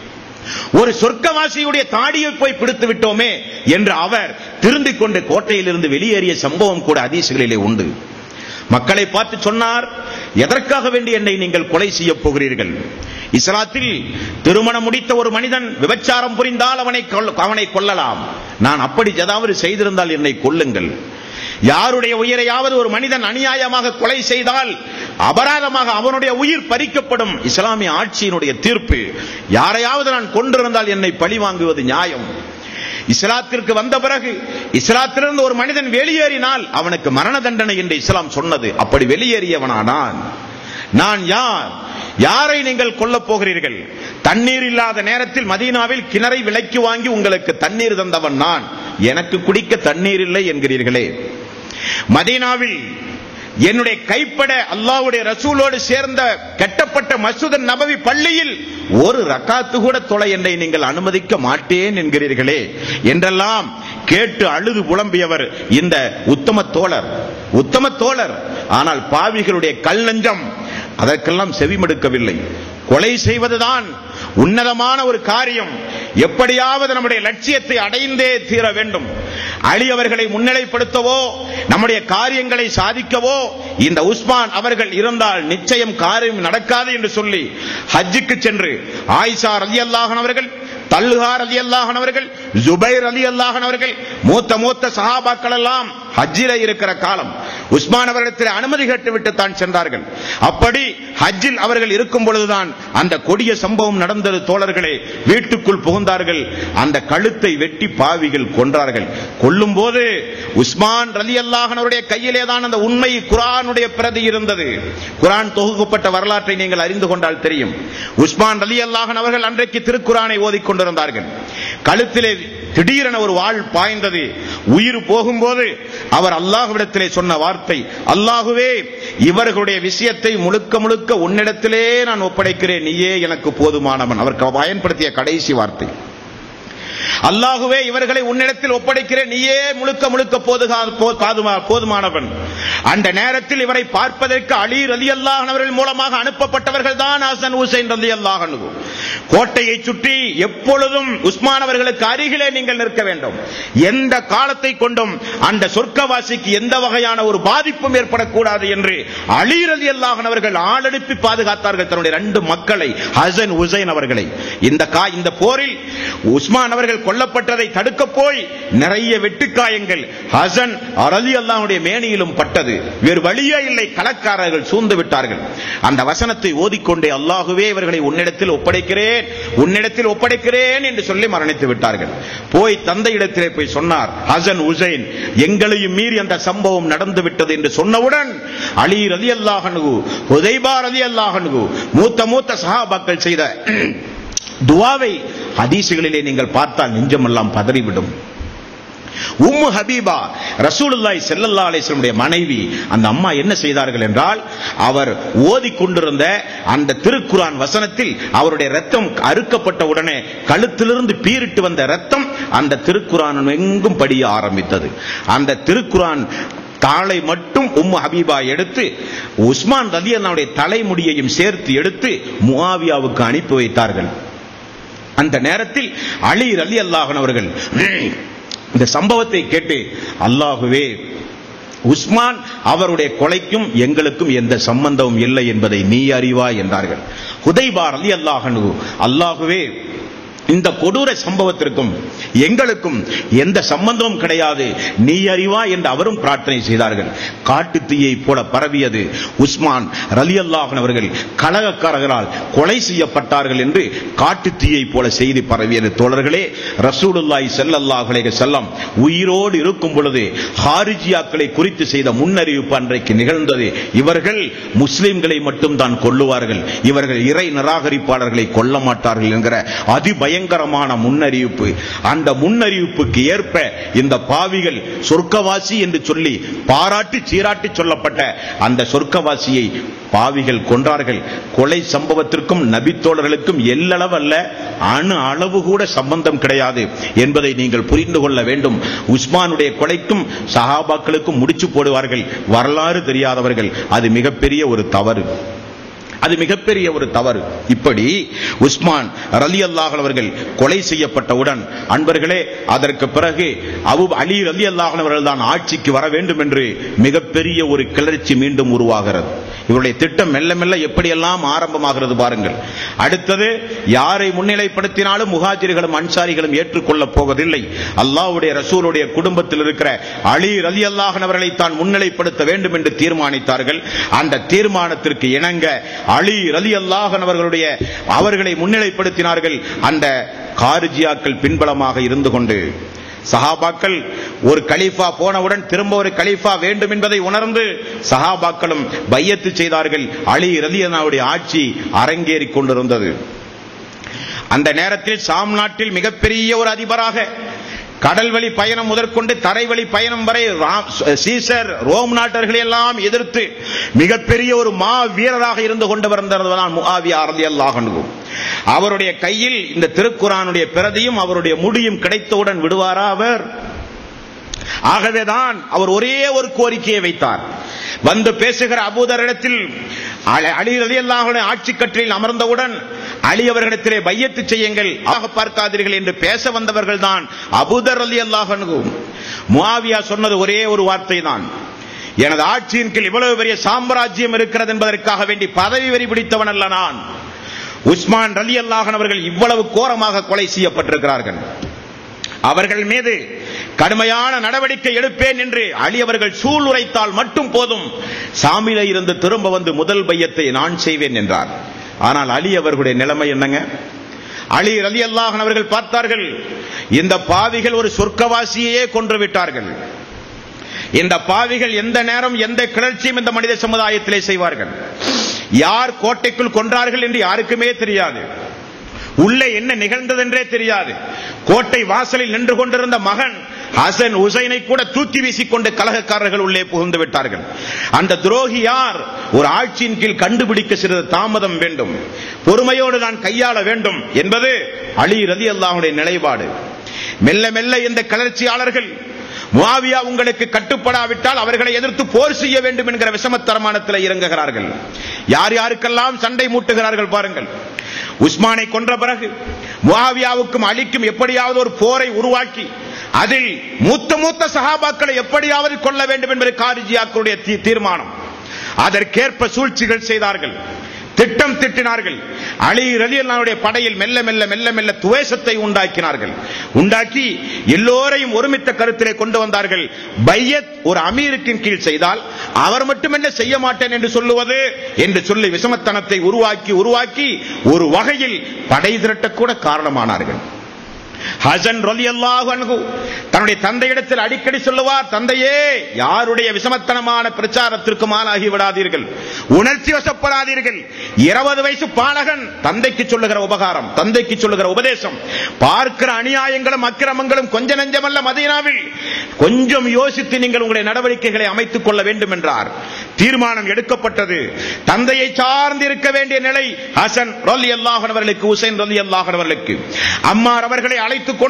ஒரு சொர்க்கவாசியுடைய தாடியை போய் பிடித்து விட்டோமே என்று அவர் திருந்திக் கொண்டு கோட்டையிலிருந்து வெளியேறிய சம்பவம் கூட ஹதீஸ்களிலே உண்டு. மக்களை பார்த்து சொன்னார், எதற்காக வேண்டி என்னை நீங்கள் கொலை செய்ய போகிறீர்கள்? இஸ்லாத்தில் திருமணம் முடித்த ஒரு மனிதன் விபச்சாரம் புரிந்தால் அவனை கொல்லலாம். நான் அப்படி ஏதாவது செய்திருந்தால் என்னை கொல்லுங்கள். யாருடைய உயிரையாவது ஒரு மனிதன் அநியாயமாக கொலை செய்தால் அபராதமாக அவனுடைய உயிர் பறிக்கப்படும். இஸ்லாமிய ஆட்சியினுடைய தீர்ப்பு. யாரையாவது நான் கொண்டிருந்தால் என்னை பழி வாங்குவது நியாயம். இஸ்லாத்திற்கு வந்த பிறகு இஸ்லாத்திலிருந்து ஒரு மனிதன் வெளியேறினால் அவனுக்கு மரண தண்டனை என்று இஸ்லாம் சொன்னது. அப்படி வெளியேறியவனானான் நான் யார்? யாரை நீங்கள் கொல்ல போகிறீர்கள்? தண்ணீர் இல்லாத நேரத்தில் மதீனாவில் கிணறை விலைக்கு வாங்கி உங்களுக்கு தண்ணீர் தந்தவன் நான். எனக்கு குடிக்க தண்ணீர் இல்லை என்கிறீர்களே. மதீனாவில் என்னுடைய கைப்பட அல்லாஹ்வுடைய ரசூலோடு சேர்ந்த கட்டப்பட்ட மஸ்ஜித் நபவி பள்ளியில் ஒரு ரக்காத்து கூட தொலை என்னை நீங்கள் அனுமதிக்க மாட்டேன் என்கிறீர்களே என்றெல்லாம் கேட்டு அழுது புலம்பியவர் இந்த உத்தம தோழர். ஆனால் பாவிகளுடைய கல் நெஞ்சம் அதற்கெல்லாம் செவிமடுக்கவில்லை. கொலை செய்வதுதான் உன்னதமான ஒரு காரியம். எப்படியாவது நம்முடைய லட்சியத்தை அடைந்தே தீர வேண்டும். அலி அவர்களை முன்னிலைப்படுத்தவோ நம்முடைய காரியங்களை சாதிக்கவோ இந்த உஸ்மான் அவர்கள் இருந்தால் நிச்சயம் காரியம் நடக்காது என்று சொல்லி ஹஜ்ஜுக்கு சென்று ஆயிஷா ரலியல்லாஹு அன்ஹா அவர்கள், தல்ஹா ரலியல்லாஹு அன்ஹு அவர்கள், ஜுபைர் ரலியல்லாஹு அன்ஹு அவர்கள், மூத்த சஹாபாக்கள் எல்லாம் ஹஜ்ஜில இருக்கிற காலம் உஸ்மான் அவர்களிடத்தில் அனுமதி கேட்டுவிட்டு தான் சென்றார்கள். அப்படி ஹஜ்ஜில் அவர்கள் இருக்கும் பொழுதுதான் அந்த கொடிய சம்பவம் நடந்தது. தோழர்களே, வீட்டுக்குள் புகுந்தார்கள். அந்த கழுத்தை வெட்டி பாவிகள் கொன்றார்கள். கொல்லும் போது உஸ்மான் ரலியல்லாஹு அன்ஹுடைய கையிலே தான் அந்த உண்மை குர்ஆனுடைய பிரதி இருந்தது. குர்ஆன் தொகுக்கப்பட்ட வரலாற்றை நீங்கள் அறிந்து கொண்டால் தெரியும். உஸ்மான் ரலியல்லாஹு அன்ஹு அவர்கள் அன்றைக்கு திருக்குர்ஆனை ஓதிக்கொண்டிருந்தார்கள். கழுத்திலே திடீரென ஒரு வாள் பாய்ந்தது. உயிர் போகும்போது அவர் அல்லாஹ்விடத்திலே சொன்ன வார்த்தை, அல்லாஹுவே, இவர்களுடைய விஷயத்தை முழுக்க உன்னிடத்திலே நான் ஒப்படைக்கிறேன், நீயே எனக்கு போதுமானவன். அவர் பயன்படுத்திய கடைசி வார்த்தை, அல்லாஹுவே, இவர்களை உன்னிடத்தில் ஒப்படைக்கிறேன், நீயே முழுக்க போதுமானவன். அந்த நேரத்தில் இவரை பார்ப்பதற்கு அலி ரலியல்லாஹு அன்ஹு அவர்கள் மூலமாக அனுப்பப்பட்டவர்கள் தான் ஹசன் ஹுசைன் ரலியல்லாஹு அன்ஹு. கோட்டையை சுற்றி எப்பொழுதும் உஸ்மான் அவர்களுக்கு அருகிலே நீங்கள் நிற்க வேண்டும். எந்த காலத்தை கொண்டும் அந்த சொர்க்கவாசிக்கு எந்த வகையான ஒரு பாதிப்பும் ஏற்படக்கூடாது என்று அலி ரலியல்லாஹு அன்ஹு அவர்கள் ஆளெடுப்பி பாதுகாத்தார்கள் தன்னுடைய 2 மக்களை, ஹசன் ஹுசைன் அவர்களை. இந்த போரில் உஸ்மான் அவர்கள் கொல்லப்பட்டதை தடுக்க போய் நிறைய வெட்டுக்காயங்கள் ஹசன் ரலியல்லாஹு அன்ஹுடைய மேனியிலும் பட்டது. வேறு வழியே இல்லை, களக்காரர்கள் சூழ்ந்து விட்டார்கள். அந்த வசனத்தை ஓதிக்கொண்டே, அல்லாஹுவே, இவர்களை உன்னிடத்தில் ஒப்படைக்கிறேன், விட்டேன், உன்னிடத்தில் ஒப்படைக்கிறேன் என்று சொல்லி மரணித்து விட்டார்கள். போய் தந்தையிடத்திலே போய் சொன்னார், ஹசன் ஹுசைன் எங்களையும் மீறி அந்த சம்பவம் நடந்து விட்டது என்று சொன்னவுடன் அலி ரலியல்லாஹு அன்ஹு, ஹுதைபா ரலியல்லாஹு அன்ஹு, மூத்த சஹாபாக்கள் செய்த துஆவை ஹதீஸ்களிலே நீங்கள் பார்த்தால் நெஞ்சமெல்லாம் பதறிவிடும். உம்மு ஹபீபா ரசூலுல்லாஹி ஸல்லல்லாஹு அலைஹி வஸல்லம் மனைவி, அந்த அம்மா என்ன செய்தார்கள் என்றால், அவர் ஓதிக்கொண்டிருந்த அந்த திருக்குர்ஆன் வசனத்தில் அவருடைய ரத்தம் அறுக்கப்பட்ட உடனே கழுத்திலிருந்து பீரிட்டு வந்த ரத்தம் அந்த திருக்குர்ஆன் எங்கும் படிய ஆரம்பித்தது. அந்த திருக்குர்ஆன் தாளை மட்டும் உம்மு ஹபீபா எடுத்து உஸ்மான் ரலியல்லாஹுடைய தலைமுடியையும் சேர்த்து எடுத்து முஆவியாவுக்கு அனுப்பி வைத்தார்கள். அந்த நேரத்தில் அலி ரலியல்லாஹு அன்ஹு அவர்கள் இந்த சம்பவத்தை கேட்டு, அல்லாஹுவே, உஸ்மான் அவருடைய கொலைக்கும் எங்களுக்கும் எந்த சம்பந்தமும் இல்லை என்பதை நீ அறிவாய் என்றார்கள். ஹுதைபா ரலியல்லாஹு அன்ஹு, அல்லாஹுவே, இந்த கொடூர சம்பவத்திற்கும் எங்களுக்கும் எந்த சம்பந்தமும் கிடையாது, நீ அறிவா என்று அவரும் பிரார்த்தனை செய்தார்கள். காட்டு தீயை போல பரவியது. உஸ்மான் ரலியல்லாஹு அன்ஹு அவர்கள் கலகக்காரர்களால் கொலை செய்யப்பட்டார்கள் என்று காட்டு தீயை போல செய்தி பரவியது. தோழர்களே, ரசூலுல்லாஹி ஸல்லல்லாஹு அலைஹி வஸல்லம் உயிரோடு இருக்கும் பொழுது ஹாரிஜியாக்களை குறித்து செய்த முன்னறிவிப்பு அன்றைக்கு நிகழ்ந்தது. இவர்கள் முஸ்லிம்களை மட்டும் தான் கொல்லுவார்கள், இவர்கள் இறை நிராகரிப்பாளர்களை கொல்ல மாட்டார்கள் என்கிற அதிபய பயங்கரமான முன்னறிவிப்பு. அந்த முன்னறிவிப்புக்கு ஏற்ப இந்த பாவிகள் சொர்க்கவாசி என்று சொல்லி பாராட்டி சீராட்டி சொல்லப்பட்ட அந்த சொர்க்கவாசியை பாவிகள் கொன்றார்கள். கொலை சம்பவத்திற்கும் நபித்தோழர்களுக்கும் எல்லளவல்ல, அணு அளவு கூட சம்பந்தம் கிடையாது என்பதை நீங்கள் புரிந்து கொள்ள வேண்டும். உஸ்மானுடைய கொலைக்கும் சஹாபாக்களுக்கும் முடிச்சு போடுவார்கள் வரலாறு தெரியாதவர்கள். அது மிகப்பெரிய ஒரு தவறு, அது மிகப்பெரிய ஒரு தவறு. இப்படி உஸ்மான் ரலியல்லாஹு அன்ஹு அவர்கள் கொலை செய்யப்பட்டவுடன், அன்பர்களே, அதற்கு பிறகு அலி ரலியல்லாஹு அன்ஹு அவர்கள் தான் ஆட்சிக்கு வர வேண்டும் என்று மிகப்பெரிய ஒரு கிளர்ச்சி மீண்டும் உருவாகிறது. இவருடைய திட்டம் மெல்ல மெல்ல எப்படியெல்லாம் ஆரம்பமாகிறது பாருங்கள். அடுத்தது, யாரை முன்னிலைப்படுத்தினாலும் முஹாஜிர்களும் அன்சாரிகளும் ஏற்றுக்கொள்ளப் போவதில்லை. அல்லாஹ்வுடைய ரசூலுடைய குடும்பத்தில் இருக்கிற அலி ரலியல்லாஹு அன்ஹு அவர்களை தான் முன்னிலைப்படுத்த வேண்டும் என்று தீர்மானித்தார்கள். அந்த தீர்மானத்திற்கு இணங்க அலி ரலியல்லாஹு அன்ஹு அவர்களை முன்னிலைப்படுத்தினார்கள். அந்த காரிஜியாக்கள் பின்பலமாக இருந்து கொண்டு, சஹாபாக்கள் ஒரு கலீஃபா போனவுடன் திரும்ப ஒரு கலீஃபா வேண்டும் என்பதை உணர்ந்து சஹாபாக்களும் பையத்து செய்தார்கள். அலி ரலியல்லாஹு அன்ஹு ஆட்சி அரங்கேறிக் கொண்டிருந்தது. அந்த நேரத்தில் ஷாம் நாட்டில் மிகப்பெரிய ஒரு அதிபராக, கடல் வழி பயணம் முதற்கொண்டு தரைவழி பயணம் வரை சீசர் ரோம் நாட்டர்களை எல்லாம் எதிர்த்து மிகப்பெரிய ஒரு மா வீரராக இருந்து கொண்டவர் முஆவியா ரலியல்லாஹு அன்ஹு. அவருடைய கையில் இந்த திருக்குர்ஆனுடைய பிரதியும் அவருடைய முடியும் கிடைத்தவுடன் விடுவாரா அவர்? ஆகவேதான் அவர் ஒரே ஒரு கோரிக்கையை வைத்தார். வந்து பேசுகிற அபூதரிடத்தில் அலி ரலியல்லாஹு அன்ஹு ஆட்சி கட்டிலில் அமர்ந்தவுடன் அலி அவர்களிடத்திலே பையத்து செய்யுங்கள், ஆக பார்க்காதீர்கள் என்று பேச வந்தவர்கள் தான் அபூதர் ரலியல்லாஹு அன்ஹு. முஆவியா சொன்னது ஒரே ஒரு வார்த்தை தான், எனது ஆட்சியின் கீழ் இவ்வளவு பெரிய சாம்ராஜ்யம் இருக்கிறது என்பதற்காக வேண்டி பதவி வெறி பிடித்தவன் அல்ல நான். உஸ்மான் ரலியல்லாஹு அன்ஹு அவர்கள் இவ்வளவு கோரமாக கொலை செய்யப்பட்டிருக்கிறார்கள், அவர்கள் மீது கடுமையான நடவடிக்கை எடுப்பேன் என்று அலி அவர்கள் சூளுரைத்தால் மட்டும் போதும், சாமியில இருந்து திரும்ப வந்து முதல் பையத்தை நான் செய்வேன் என்றார். ஆனால் அலி அவர்களுடைய நிலைமை என்னங்க? அலி ரலியல்லாஹு அன்ஹு அவர்கள் பார்த்தார்கள், இந்த பாவிகள் ஒரு சொர்க்கவாசியையே கொன்று விட்டார்கள். இந்த பாவிகள் எந்த நேரம் எந்த கிளர்ச்சியும் இந்த மனித சமுதாயத்திலே செய்வார்கள். யார் கோட்டைக்குள் கொன்றார்கள் என்று யாருக்குமே தெரியாது, உள்ளே என்ன நிகழ்ந்தது என்றே தெரியாது. கோட்டை வாசலில் நின்று கொண்டிருந்த மகன் ஹசன் ஹுசைனை கூட தூக்கி வீசிக்கொண்டு கலகக்காரர்கள் உள்ளே புகுந்து விட்டார்கள். அந்த துரோகி யார்? ஒரு ஆட்சியின் கீழ் கண்டுபிடிக்க சிறிது தாமதம் வேண்டும், பொறுமையோடு நான் கையாள வேண்டும் என்பது அலி ரலியல்லாஹு அன்ஹுடைய நிலைப்பாடு. மெல்ல மெல்ல இந்த கிளர்ச்சியாளர்கள் முஆவியா உங்களுக்கு கட்டுப்படாவிட்டால் அவர்களை எதிர்த்து போர் செய்ய வேண்டும் என்கிற விஷமத்தரமானத்தில் இறங்குகிறார்கள். யார் யாருக்கெல்லாம் சண்டை மூட்டுகிறார்கள் பாருங்கள். உஸ்மானை கொன்ற பிறகு முஆவியாவுக்கும் அலிக்கும் எப்படியாவது ஒரு போரை உருவாக்கி அதில் மூத்த சஹாபாக்களை எப்படியாவது கொள்ள வேண்டும் என்பது காரிஜியாக்களுடைய தீர்மானம். அதற்கேற்ப சூழ்ச்சிகள் செய்தார்கள். திட்டம் திட்டினார்கள். அலி ரலியல்லாஹுடைய படையில் மெல்ல மெல்ல மெல்ல மெல்ல துவேஷத்தை உண்டாக்கினார்கள். உண்டாக்கி எல்லோரையும் ஒருமித்த கருத்திலே கொண்டு வந்தார்கள். பையத் ஒரு அமீருக்கின் கீழ் செய்தால் அவர் மட்டுமென்ன செய்ய மாட்டேன் என்று சொல்லுவது என்று சொல்லி விஷமத்தனத்தை உருவாக்கி ஒரு வகையில் படை திரட்டக்கூட காரணமானார்கள். ஹசன் ரலியல்லாஹு அன்ஹு தன்னுடைய தந்தையிடத்தில் அடிக்கடி சொல்லுவார், தந்தையே, யாருடைய விஷமத்தனமான பிரச்சாரத்திற்கு மாலாகி விடாதீர்கள், உணர்ச்சி வசப்படாதீர்கள். 20 வயசு பாலகன் தந்தைக்கு சொல்லுகிற உபகாரம், தந்தைக்கு சொல்லுகிற உபதேசம், பார்க்கிற அநியாயங்களும் அக்கிரமங்களும் கொஞ்ச நெஞ்சமல்ல மதீனாவில். கொஞ்சம் யோசித்து நீங்கள் உங்களுடைய நடவடிக்கைகளை அமைத்துக் கொள்ள வேண்டும் என்றார். தீர்மானம் எடுக்கப்பட்டது. தந்தையை சார்ந்து இருக்க வேண்டிய நிலை ஹசன் ரலியல்லாஹு அவர்களுக்கு, ஹுசைன் ரலியல்லாஹு அவர்களுக்கு. அம்மார் அவர்களை அழைத்துக்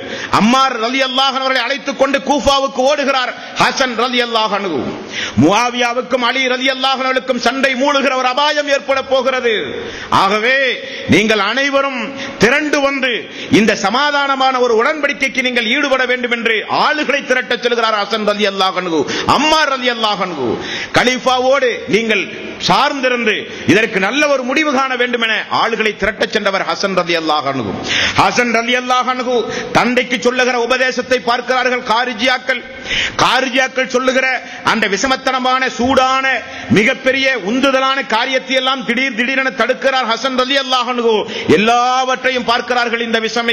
கொண்டு கூஃபாவுக்கு ஓடுகிறார் ஹசன் ரலியல்லாஹு அன்ஹு. முஆவியாவுக்கும் அலி ரலியல்லாஹு அன்ஹுவுக்கும் சண்டை மூளுகிற ஒரு அபாயம் ஏற்பட போகிறது. ஆகவே நீங்கள் அனைவரும் திரண்டு வந்து இந்த சமாதானமான ஒரு உடன்படிக்கைக்கு நீங்கள் ஈடுபட வேண்டும் என்று ஆளுகளை திரட்டச் செல்கிறார் ஹசன் ரலியல்லாஹு அன்ஹு. அம்மார் ரலியல்லாஹு அன்ஹு கலீஃபாவோடு நீங்கள் சார்ந்திருந்து இதற்கு நல்ல ஒரு முடிவு காண வேண்டும் என ஆளுகளை திரட்டச் சென்றவர் ஹசன் ரலியல்லாஹு அன்ஹு. ஹசன் ரலியல்லாஹு அன்ஹு தந்தைக்கு சொல்லுகிற உபதேசத்தை பார்க்கிறார்கள் காரிஜியாக்கள் சொல்லுகிற அந்த விஷமத்தனமான சூடான மிகப்பெரிய உந்துதலான காரியத்தை எல்லாம் திடீரென தடுக்கிறார் ஹசன் ரலியல்லாஹு அன்ஹு. எல்லாவற்றையும் பார்க்கிறார்கள்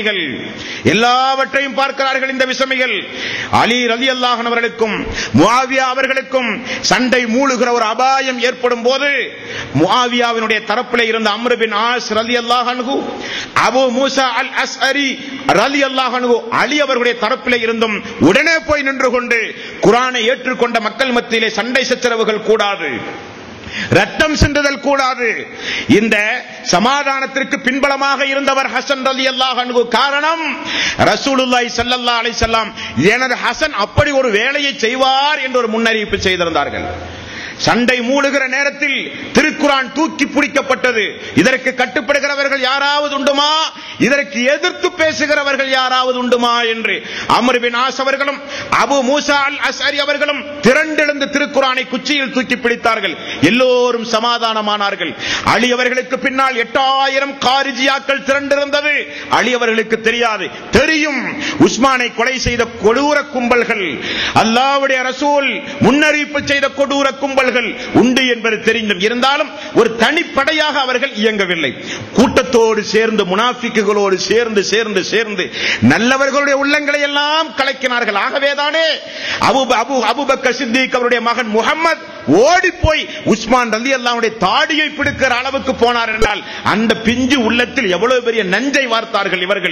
இந்த விஷமிகள். அலி ரலியல்லாஹு அவர்களுக்கும் முஆவியா அவர்களுக்கும் சண்டை மூளுகிற ஒரு அபாயம் ஏற்படும் போது முஆவியாவினுடைய தரப்பிலே இருந்த அம்ர் பின் ஆஸ் ரலியல்லாஹு அன்ஹு, அபூ மூசா அல் அஸ்அரி ரலியல்லாஹு அன்ஹு அலி அவர்களுடைய தரப்பிலே இருந்தும் உடனே போய் நின்று கொண்டு குர்ஆனை ஏற்றுக்கொண்ட மக்கள் மத்தியிலே சண்டை சச்சரவுகள் கூடாது, ரத்தம் சிந்துதல் கூடாது. இந்த சமாதானத்திற்கு பின்பலமாக இருந்தவர் ஹசன் ரலியல்லாஹு அன்ஹு. காரணம், ரசூலுல்லாஹி ஸல்லல்லாஹு அலைஹி வஸல்லம் எனது ஹசன் அப்படி ஒரு வேலையை செய்வார் என்று ஒரு முன்னறிவிப்பு செய்திருந்தார்கள். சண்டை மூளுகிற நேரத்தில் திருக்குர்ஆன் தூக்கி பிடிக்கப்பட்டது. இதற்கு கட்டுப்படுகிறவர்கள் யாராவது உண்டுமா, இதற்கு எதிர்த்து பேசுகிறவர்கள் யாராவது உண்டுமா என்று அம்ர் பின் ஆஸ் அவர்களும் அபூ மூசா அல் அஸ்அரி அவர்களும் திரண்டெழுந்து திருக்குர்ஆனை குச்சியில் தூக்கி பிடித்தார்கள். எல்லோரும் சமாதானமானார்கள். அலி அவர்களுக்கு பின்னால் 8000 காரிஜியாக்கள் திரண்டிருந்தது. அலி அவர்களுக்கு தெரியும் உஸ்மானை கொலை செய்த கொடூர கும்பல்கள், அல்லாஹ்வுடைய ரசூல் முன்னறிவிப்பு செய்த கொடூர கும்பல் உண்டு என்பது தெரிந்தும் இருந்தாலும் ஒரு தனிப்படையாக அவர்கள் இயங்கவில்லை. கூட்டத்தோடு சேர்ந்து முனாஃபிக்குகளோடு சேர்ந்து நல்லவர்களுடைய உள்ளங்களை எல்லாம் கலக்கினார்கள். ஆகவேதானே அபூபக்கர் சித்திக் அவருடைய மகன் முஹம்மது ஓடி போய் உஸ்மான் ரலியல்லாஹுடைய தாடியை பிடிக்கிற அளவுக்கு போனார் என்றால் அந்த பிஞ்சு உள்ளத்தில் எவ்வளவு பெரிய நஞ்சை வார்த்தார்கள் இவர்கள்.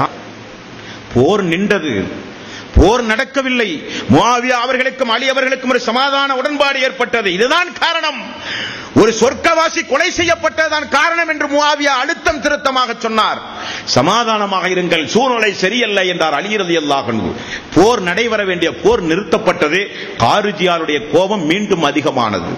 போர் நின்றது, போர் நடக்கவில்லை. முஆவியா அவர்களுக்கும் அலி அவர்களுக்கும் ஒரு சமாதான உடன்பாடு ஏற்பட்டது. இதுதான் காரணம். ஒரு சொர்க்கவாசி கொலை செய்யப்பட்டதுதான் காரணம் என்று முஆவியா அழுத்தம் திருத்தமாக சொன்னார். சமாதானமாக இருங்கள், சூழ்நிலை சரியல்ல என்றார் அலி ரலியல்லாஹு அன்ஹு. போர் நடைபெற வேண்டிய போர் நிறுத்தப்பட்டது. காரிஜியாருடைய கோபம் மீண்டும் அதிகமானது.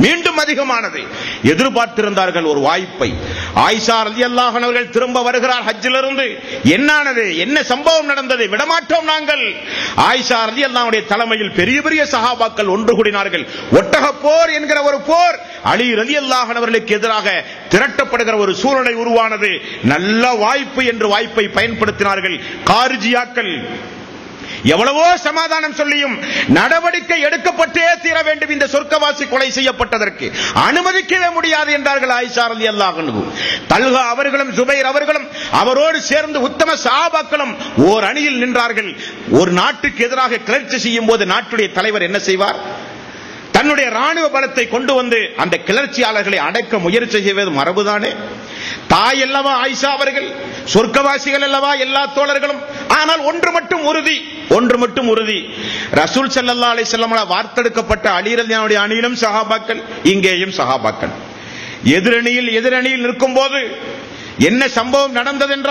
எதிர்பார்த்திருந்தார்கள் ஒரு வாய்ப்பை. ஆயிஷா ரலியல்லாஹு அன்ஹா அவர்கள் திரும்ப வருகிறார் ஹஜ்ஜிலிருந்து. என்ன சம்பவம் நடந்தது, விடமாட்டோம் நாங்கள். ஆயிஷா ரலியல்லாஹு அன்ஹா தலைமையில் பெரிய சஹாபாக்கள் ஒன்று கூடினார்கள். ஒட்டக போர் என்கிற ஒரு போர் அலி ரலியல்லாஹு அன்ஹு அவர்களுக்கு எதிராக திரட்டப்படுகிற ஒரு சூழ்நிலை உருவானது. நல்ல வாய்ப்பு என்று வாய்ப்பை பயன்படுத்தினார்கள் காரிஜியாக்கள். எவ்வளவோ சமாதானம் சொல்லியும் நடவடிக்கை எடுக்கப்பட்டே தீர வேண்டும். இந்த சொர்க்கவாசி கொலை செய்யப்பட்டதற்கு அனுமதிக்கவே முடியாது என்றார்கள் ஆயிஷா ரலியல்லாஹு அன்ஹா. தல்ஹா அவர்களும் ஜுபைர் அவர்களும் அவரோடு சேர்ந்து உத்தம சஹாபாக்களும் ஓர் அணியில் நின்றார்கள். ஒரு நாட்டுக்கு எதிராக கிளர்ச்சி செய்யும் போது நாட்டுடைய தலைவர் என்ன செய்வார்? தன்னுடைய ராணுவ பலத்தை கொண்டு வந்து அந்த கிளர்ச்சியாளர்களை அடக்க முயற்சி செய்வது மரபுதானே. தாய் அல்லவா ஆயிஷா அவர்கள், சொர்க்கவாசிகள் அல்லவா எல்லா தோழர்களும். ஆனால் ஒன்று மட்டும் உறுதி, ரசூல் ஸல்லல்லாஹு அலைஹி வஸல்லம் வார்த்தெடுக்கப்பட்ட அலி ரலியல்லாஹு அன்ஹு அணியிலும் சஹாபாக்கள், இங்கேயும் சஹாபாக்கள். எதிரணியில் நிற்கும் போது என்ன சம்பவம் நடந்தது என்றால்,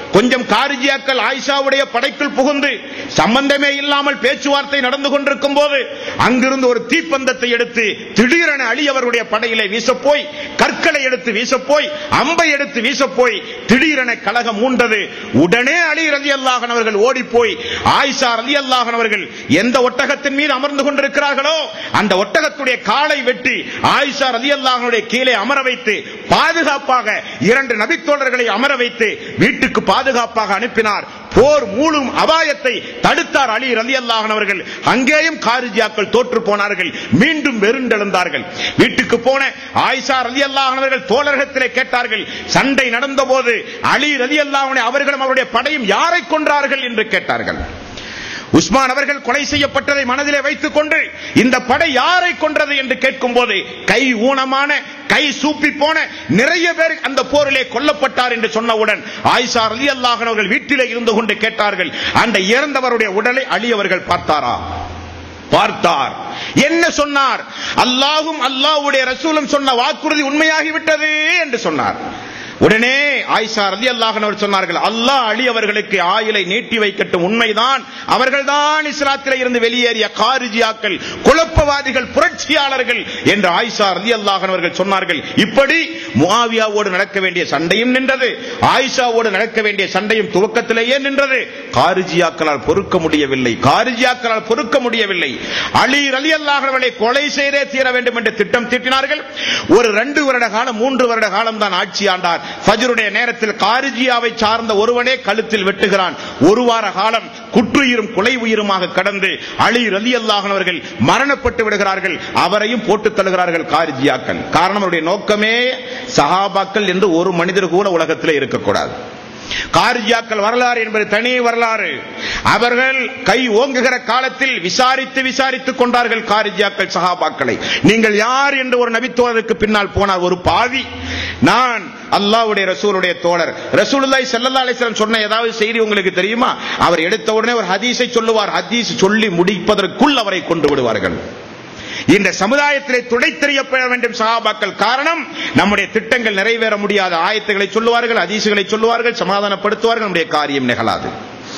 கொஞ்சம் காரிஜியாக்கள் ஆயிஷாவுடைய படைக்குள் புகுந்து சம்பந்தமே இல்லாமல் பேச்சுவார்த்தை நடந்து கொண்டிருக்கும் போது அங்கிருந்து ஒரு தீப்பந்தத்தை எடுத்து திடீரென அலி அவருடைய படையிலே வீசப்போய், கற்களை எடுத்து வீசப்போய், அம்பை எடுத்து வீசப்போய் திடீரென கலகம் மூண்டது. உடனே அலி ரலியல்லாஹு அன்ஹு அவர்கள் ஓடி போய் ஆயிஷா ரலியல்லாஹு அன்ஹா அவர்கள் எந்த ஒட்டகத்தின் மீது அமர்ந்து கொண்டிருக்கிறார்களோ அந்த ஒட்டகத்துடைய காலை வெட்டி ஆயிஷா ரலியல்லாஹு அன்ஹா கீழே அமர வைத்து பாதுகாப்பாக 2 நபித்தோழர்களை அமர வைத்து வீட்டுக்கு பாதுகாப்பாக அனுப்பினார். போர் மூளும் அபாயத்தை தடுத்தார் அலி ரலியல்லாஹு அன்ஹு அவர்கள். அங்கேயும் காரிஜியாக்கள் தோற்று போனார்கள், மீண்டும் வெறுண்டெழுந்தார்கள். வீட்டுக்கு போன ஆயிஷா ரலியல்லாஹு அன்ஹா அவர்கள் தோழர்களிடத்திலே கேட்டார்கள், சண்டை நடந்த போது அலி ரலியல்லாஹு அன்ஹு அவர்களும் அவருடைய படையும் யாரை கொன்றார்கள் என்று கேட்டார்கள். உஸ்மான் அவர்கள் கொலை செய்யப்பட்டதை மனதிலே வைத்துக் கொண்டு இந்த படை யாரை கொன்றது என்று கேட்கும் போது கை ஊனமான, கை சூப்பி போன நிறைய பேர் அந்த போரிலே கொல்லப்பட்டார் என்று சொன்னவுடன் ஆயிஷா ரலியல்லாஹு அன்ஹா அவர்கள் வீட்டிலே இருந்து கொண்டு கேட்டார்கள், அந்த இறந்தவருடைய உடலை அலி அவர்கள் பார்த்தாரா? பார்த்தார். என்ன சொன்னார்? அல்லாஹ்வும் அல்லாஹ்வுடைய ரசூலும் சொன்ன வாக்குறுதி உண்மையாகிவிட்டது என்று சொன்னார். உடனே ஆயிஷா ரலியல்லாஹு அன்ஹா சொன்னார்கள், அல்லாஹ் அலி அவர்களுக்கு ஆயுளை நீட்டி வைக்கட்டும், உண்மைதான், அவர்கள்தான் இஸ்லாத்திலே இருந்து வெளியேறிய காரிஜியாக்கள், குழப்பவாதிகள், புரட்சியாளர்கள் என்று ஆயிஷா ரலியல்லாஹு அன்ஹா அவர்கள் சொன்னார்கள். இப்படி முஆவியாவோடு நடக்க வேண்டிய சண்டையும் நின்றது, ஆயிஷாவோடு நடக்க வேண்டிய சண்டையும் துவக்கத்திலேயே நின்றது. காரிஜியாக்களால் பொறுக்க முடியவில்லை, காரிஜியாக்களால் பொறுக்க முடியவில்லை. அலி ரலியல்லாஹு அன்ஹு அவர்களை கொலை செய்தே தீர வேண்டும் என்று திட்டம் தீட்டினார்கள். ஒரு 2 வருட காலம், 3 வருட காலம் தான் ஆட்சி ஆண்டார். ஃபஜ்ருடைய நேரத்தில் காரிஜியாவை சார்ந்த ஒருவனே கழுத்தில் வெட்டுகிறான். 1 வார காலம் குற்றுயிரும் கொலை உயிருமாக கடந்து அலி ரலியல்லாஹு அன்ஹு அவர்கள் மரணப்பட்டு விடுகிறார்கள். அவரையும் போட்டு தள்ளுகிறார்கள் காரிஜியாக்கள். காரணம், அவருடைய நோக்கமே சஹாபாக்கள் என்று ஒரு மனிதர் கூட உலகத்தில் இருக்கக்கூடாது. காரிஜியாக்கள் வரலாறு என்பது தனி வரலாறு. அவர்கள் கை ஓங்குகிற காலத்தில் விசாரித்துக் கொண்டார்கள் காரிஜியாக்கள் சஹாபாக்களை. நீங்கள் யார் என்று ஒரு நபித்தோழருக்கு பின்னால் போனார் ஒரு பாவி, நான் அல்லாஹ்வுடைய ரசூலுடைய தோழர், ரசூலுல்லாஹி ஸல்லல்லாஹு அலைஹி வஸல்லம் சொன்ன ஏதாவது செய்தி உங்களுக்கு தெரியுமா? அவர் எடுத்த உடனே ஒரு ஹதீஸை சொல்லுவார். ஹதீஸ் சொல்லி முடிப்பதற்குள் அவரை கொண்டு விடுவார்கள். இந்த சமுதாயத்திலே துடைத்தெறியப்பட வேண்டும் சஹாபாக்கள். காரணம், நம்முடைய திட்டங்கள் நிறைவேற முடியாத ஆயத்துகளை சொல்லுவார்கள், ஹதீசுகளை சொல்லுவார்கள், சமாதானப்படுத்துவார்கள், நம்முடைய காரியம் நிகழாது.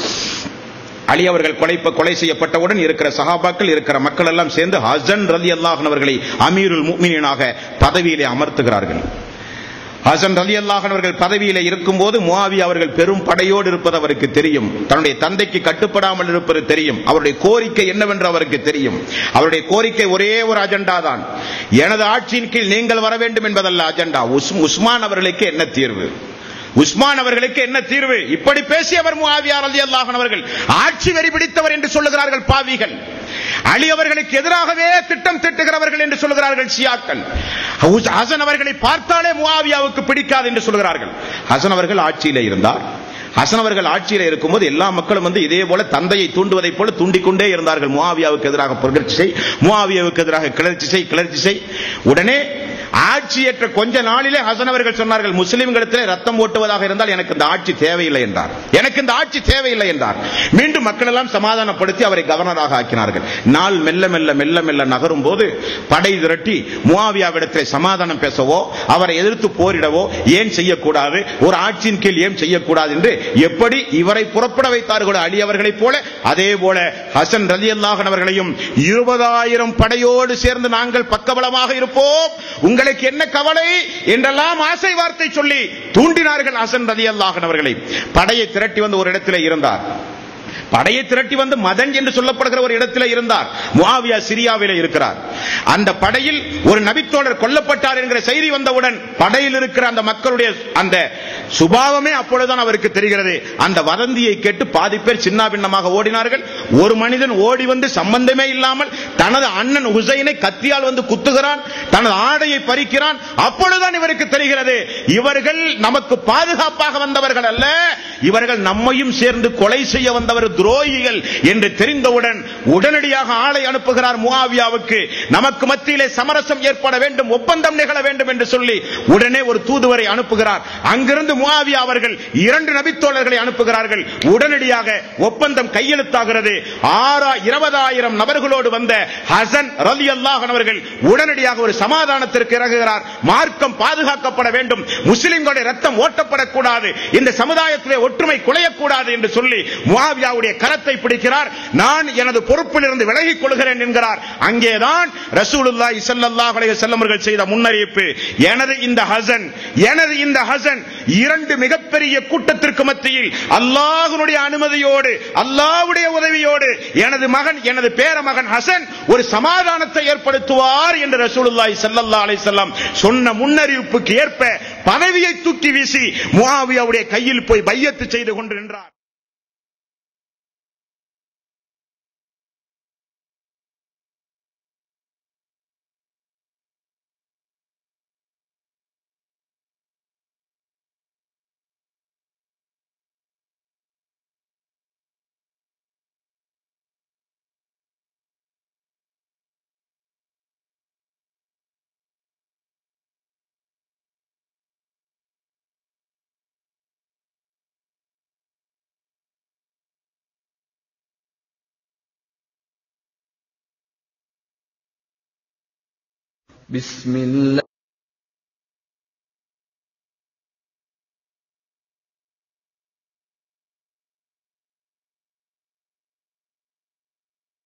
அலி அவர்கள் கொலை செய்யப்பட்டவுடன் இருக்கிற சஹாபாக்கள், இருக்கிற மக்கள் எல்லாம் சேர்ந்து ஹசன் ரலியல்லாஹு அன்ஹு அவர்களை அமீருல் முஃமினீனாக பதவியிலே அமர்த்துகிறார்கள். ஹசன் ரலியல்லாஹு அன்ஹு அவர்கள் பதவியிலே இருக்கும் போது முஆவியா அவர்கள் பெரும் படையோடு இருப்பது அவருக்கு தெரியும். தன்னுடைய தந்தைக்கு கட்டுப்படாமல் இருப்பது தெரியும். அவருடைய கோரிக்கை என்னவென்று அவருக்கு தெரியும். அவருடைய கோரிக்கை ஒரே ஒரு அஜெண்டா தான், எனது ஆட்சியின் கீழ் நீங்கள் வர வேண்டும் என்பதல்ல அஜெண்டா. உஸ்மான் அவர்களுக்கு என்ன தீர்வு? உஸ்மான் அவர்களுக்கு என்ன தீர்வு? இப்படி பேசியவர் முஆவியா ரலியல்லாஹு அன்ஹு அவர்கள். ஆட்சி வெறி பிடித்தவர் என்று சொல்லுகிறார்கள் பாவிகள். அலி அவர்களுக்கு எதிராகவே திட்டம் திட்டுகிறவர்கள் என்று சொல்லுகிறார்கள் ஷியாக்கள். ஹசன் அவர்களை பார்த்தாலே முஆவியாவுக்கு பிடிக்காது என்று சொல்லுகிறார்கள். ஹசன் அவர்கள் ஆட்சியிலே இருந்தார். ஹசன் அவர்கள் ஆட்சியில் இருக்கும்போது எல்லா மக்களும் இதே போல தந்தையை தூண்டுவதை போல தூண்டிக்கொண்டே இருந்தார்கள். முஆவியாவுக்கு எதிராக புரட்சி செய், முஆவியாவுக்கு எதிராக கிளர்ச்சி செய். உடனே ஆட்சியேற்ற கொஞ்ச நாளிலே ஹசன் அவர்கள் சொன்னார்கள், முஸ்லிம்களிடத்திலே ரத்தம் ஓட்டுவதாக இருந்தால் எனக்கு இந்த ஆட்சி தேவையில்லை என்றார். எனக்கு இந்த ஆட்சி தேவையில்லை என்றார். மீண்டும் மக்கள் எல்லாம் சமாதானப்படுத்தி அவரை கவர்னராக ஆக்கினார்கள். நாள் மெல்ல மெல்ல நகரும் போது படை திரட்டி முஆவியாவிடத்திலே சமாதானம் பேசவோ, அவரை எதிர்த்து போரிடவோ ஏன் செய்யக்கூடாது, ஒரு ஆட்சியின் கீழ் ஏன் செய்யக்கூடாது என்று எப்படி இவரை புறப்பட வைத்தார்களோ அலி அவர்களைப் போல, அதே போல ஹசன் ரலியல்லாஹு அன்ஹு அவர்களையும் 20,000 படையோடு சேர்ந்து நாங்கள் பக்கபலமாக இருப்போம், உங்களுக்கு என்ன கவலை என்றெல்லாம் ஆசை வார்த்தை சொல்லி தூண்டினார்கள் ஹசன் ரலியல்லாஹு அன்ஹு அவர்களை. படையை திரட்டி வந்து ஒரு இடத்திலே இருந்தார். படையை திரட்டி வந்து மதன் என்று சொல்லப்படுகிற ஒரு இடத்தில் இருந்தார். முஆவியா சிரியாவிலே இருக்கிறார். அந்த படையில் ஒரு நபித்தோழர் கொல்லப்பட்டார் என்கிற செய்தி வந்தவுடன் படையில் இருக்கிற அந்த மக்களுடைய அந்த சுபாவமே அப்பொழுதுதான் அவருக்கு தெரிகிறது. அந்த வதந்தியை கேட்டு பாதி பேர் சின்னாபின்னமாக ஓடினார்கள். ஒரு மனிதன் ஓடி வந்து சம்பந்தமே இல்லாமல் தனது அண்ணன் ஹுசைனை கத்தியால் வந்து குத்துகிறான், தனது ஆடையை பறிக்கிறான். அப்பொழுதுதான் இவருக்கு தெரிகிறது, இவர்கள் நமக்கு பாதுகாப்பாக வந்தவர்கள் அல்ல, இவர்கள் நம்மையும் சேர்ந்து கொலை செய்ய வந்தவர் துரோகிகள் என்று தெரிந்தவுடன் உடனடியாக ஆளை அனுப்புகிறார் முஆவியாவுக்கு. நமக்கு மத்தியிலே சமரசம் ஏற்பட வேண்டும், ஒப்பந்தம் நிகழ வேண்டும் என்று சொல்லி உடனே ஒரு தூதுவரை அனுப்புகிறார். அங்கிருந்து முஆவியா அவர்கள் 2 நபித்தோழர்களை அனுப்புகிறார்கள். உடனடியாக ஒப்பந்தம் கையெழுத்தாகிறது. 20,000 நபர்களோடு வந்த ஹசன் ரலியல்லாஹு அன்ஹு அவர்கள் உடனடியாக ஒரு சமாதானத்திற்கு இறங்குகிறார். மார்க்கம் பாதுகாக்கப்பட வேண்டும், முஸ்லிம்களுடைய ரத்தம் ஓட்டப்படக்கூடாது, இந்த சமுதாயத்திலே ஒற்றுமை குலையக்கூடாது என்று சொல்லி முஆவியாவுடைய கரத்தை பிடிக்கிறார். நான் எனது பொறுப்பிலிருந்து விலகிக் கொள்கிறேன் என்கிறார். அங்கேதான் ரசூலுல்லாஹி ஸல்லல்லாஹு அலைஹி வஸல்லம் அவர்கள் செய்த முன்னறிவிப்பு, எனது இந்த ஹசன் 2 மிகப்பெரிய கூட்டத்திற்கு மத்தியில் அல்லாஹ்வுடைய அனுமதியோடு அல்லாஹ்வுடைய உதவியோடு எனது பேரமகன் ஹசன் ஒரு சமாதானத்தை ஏற்படுத்துவார் என்று ரசூலுல்லாஹி ஸல்லல்லாஹு அலைஹி வஸல்லம் சொன்ன முன்னறிவிப்புக்கு ஏற்ப பதவியை தூக்கி வீசி முஆவியாவுடைய கையில் போய் பையத்து செய்து கொண்டு நின்றார். بسم الله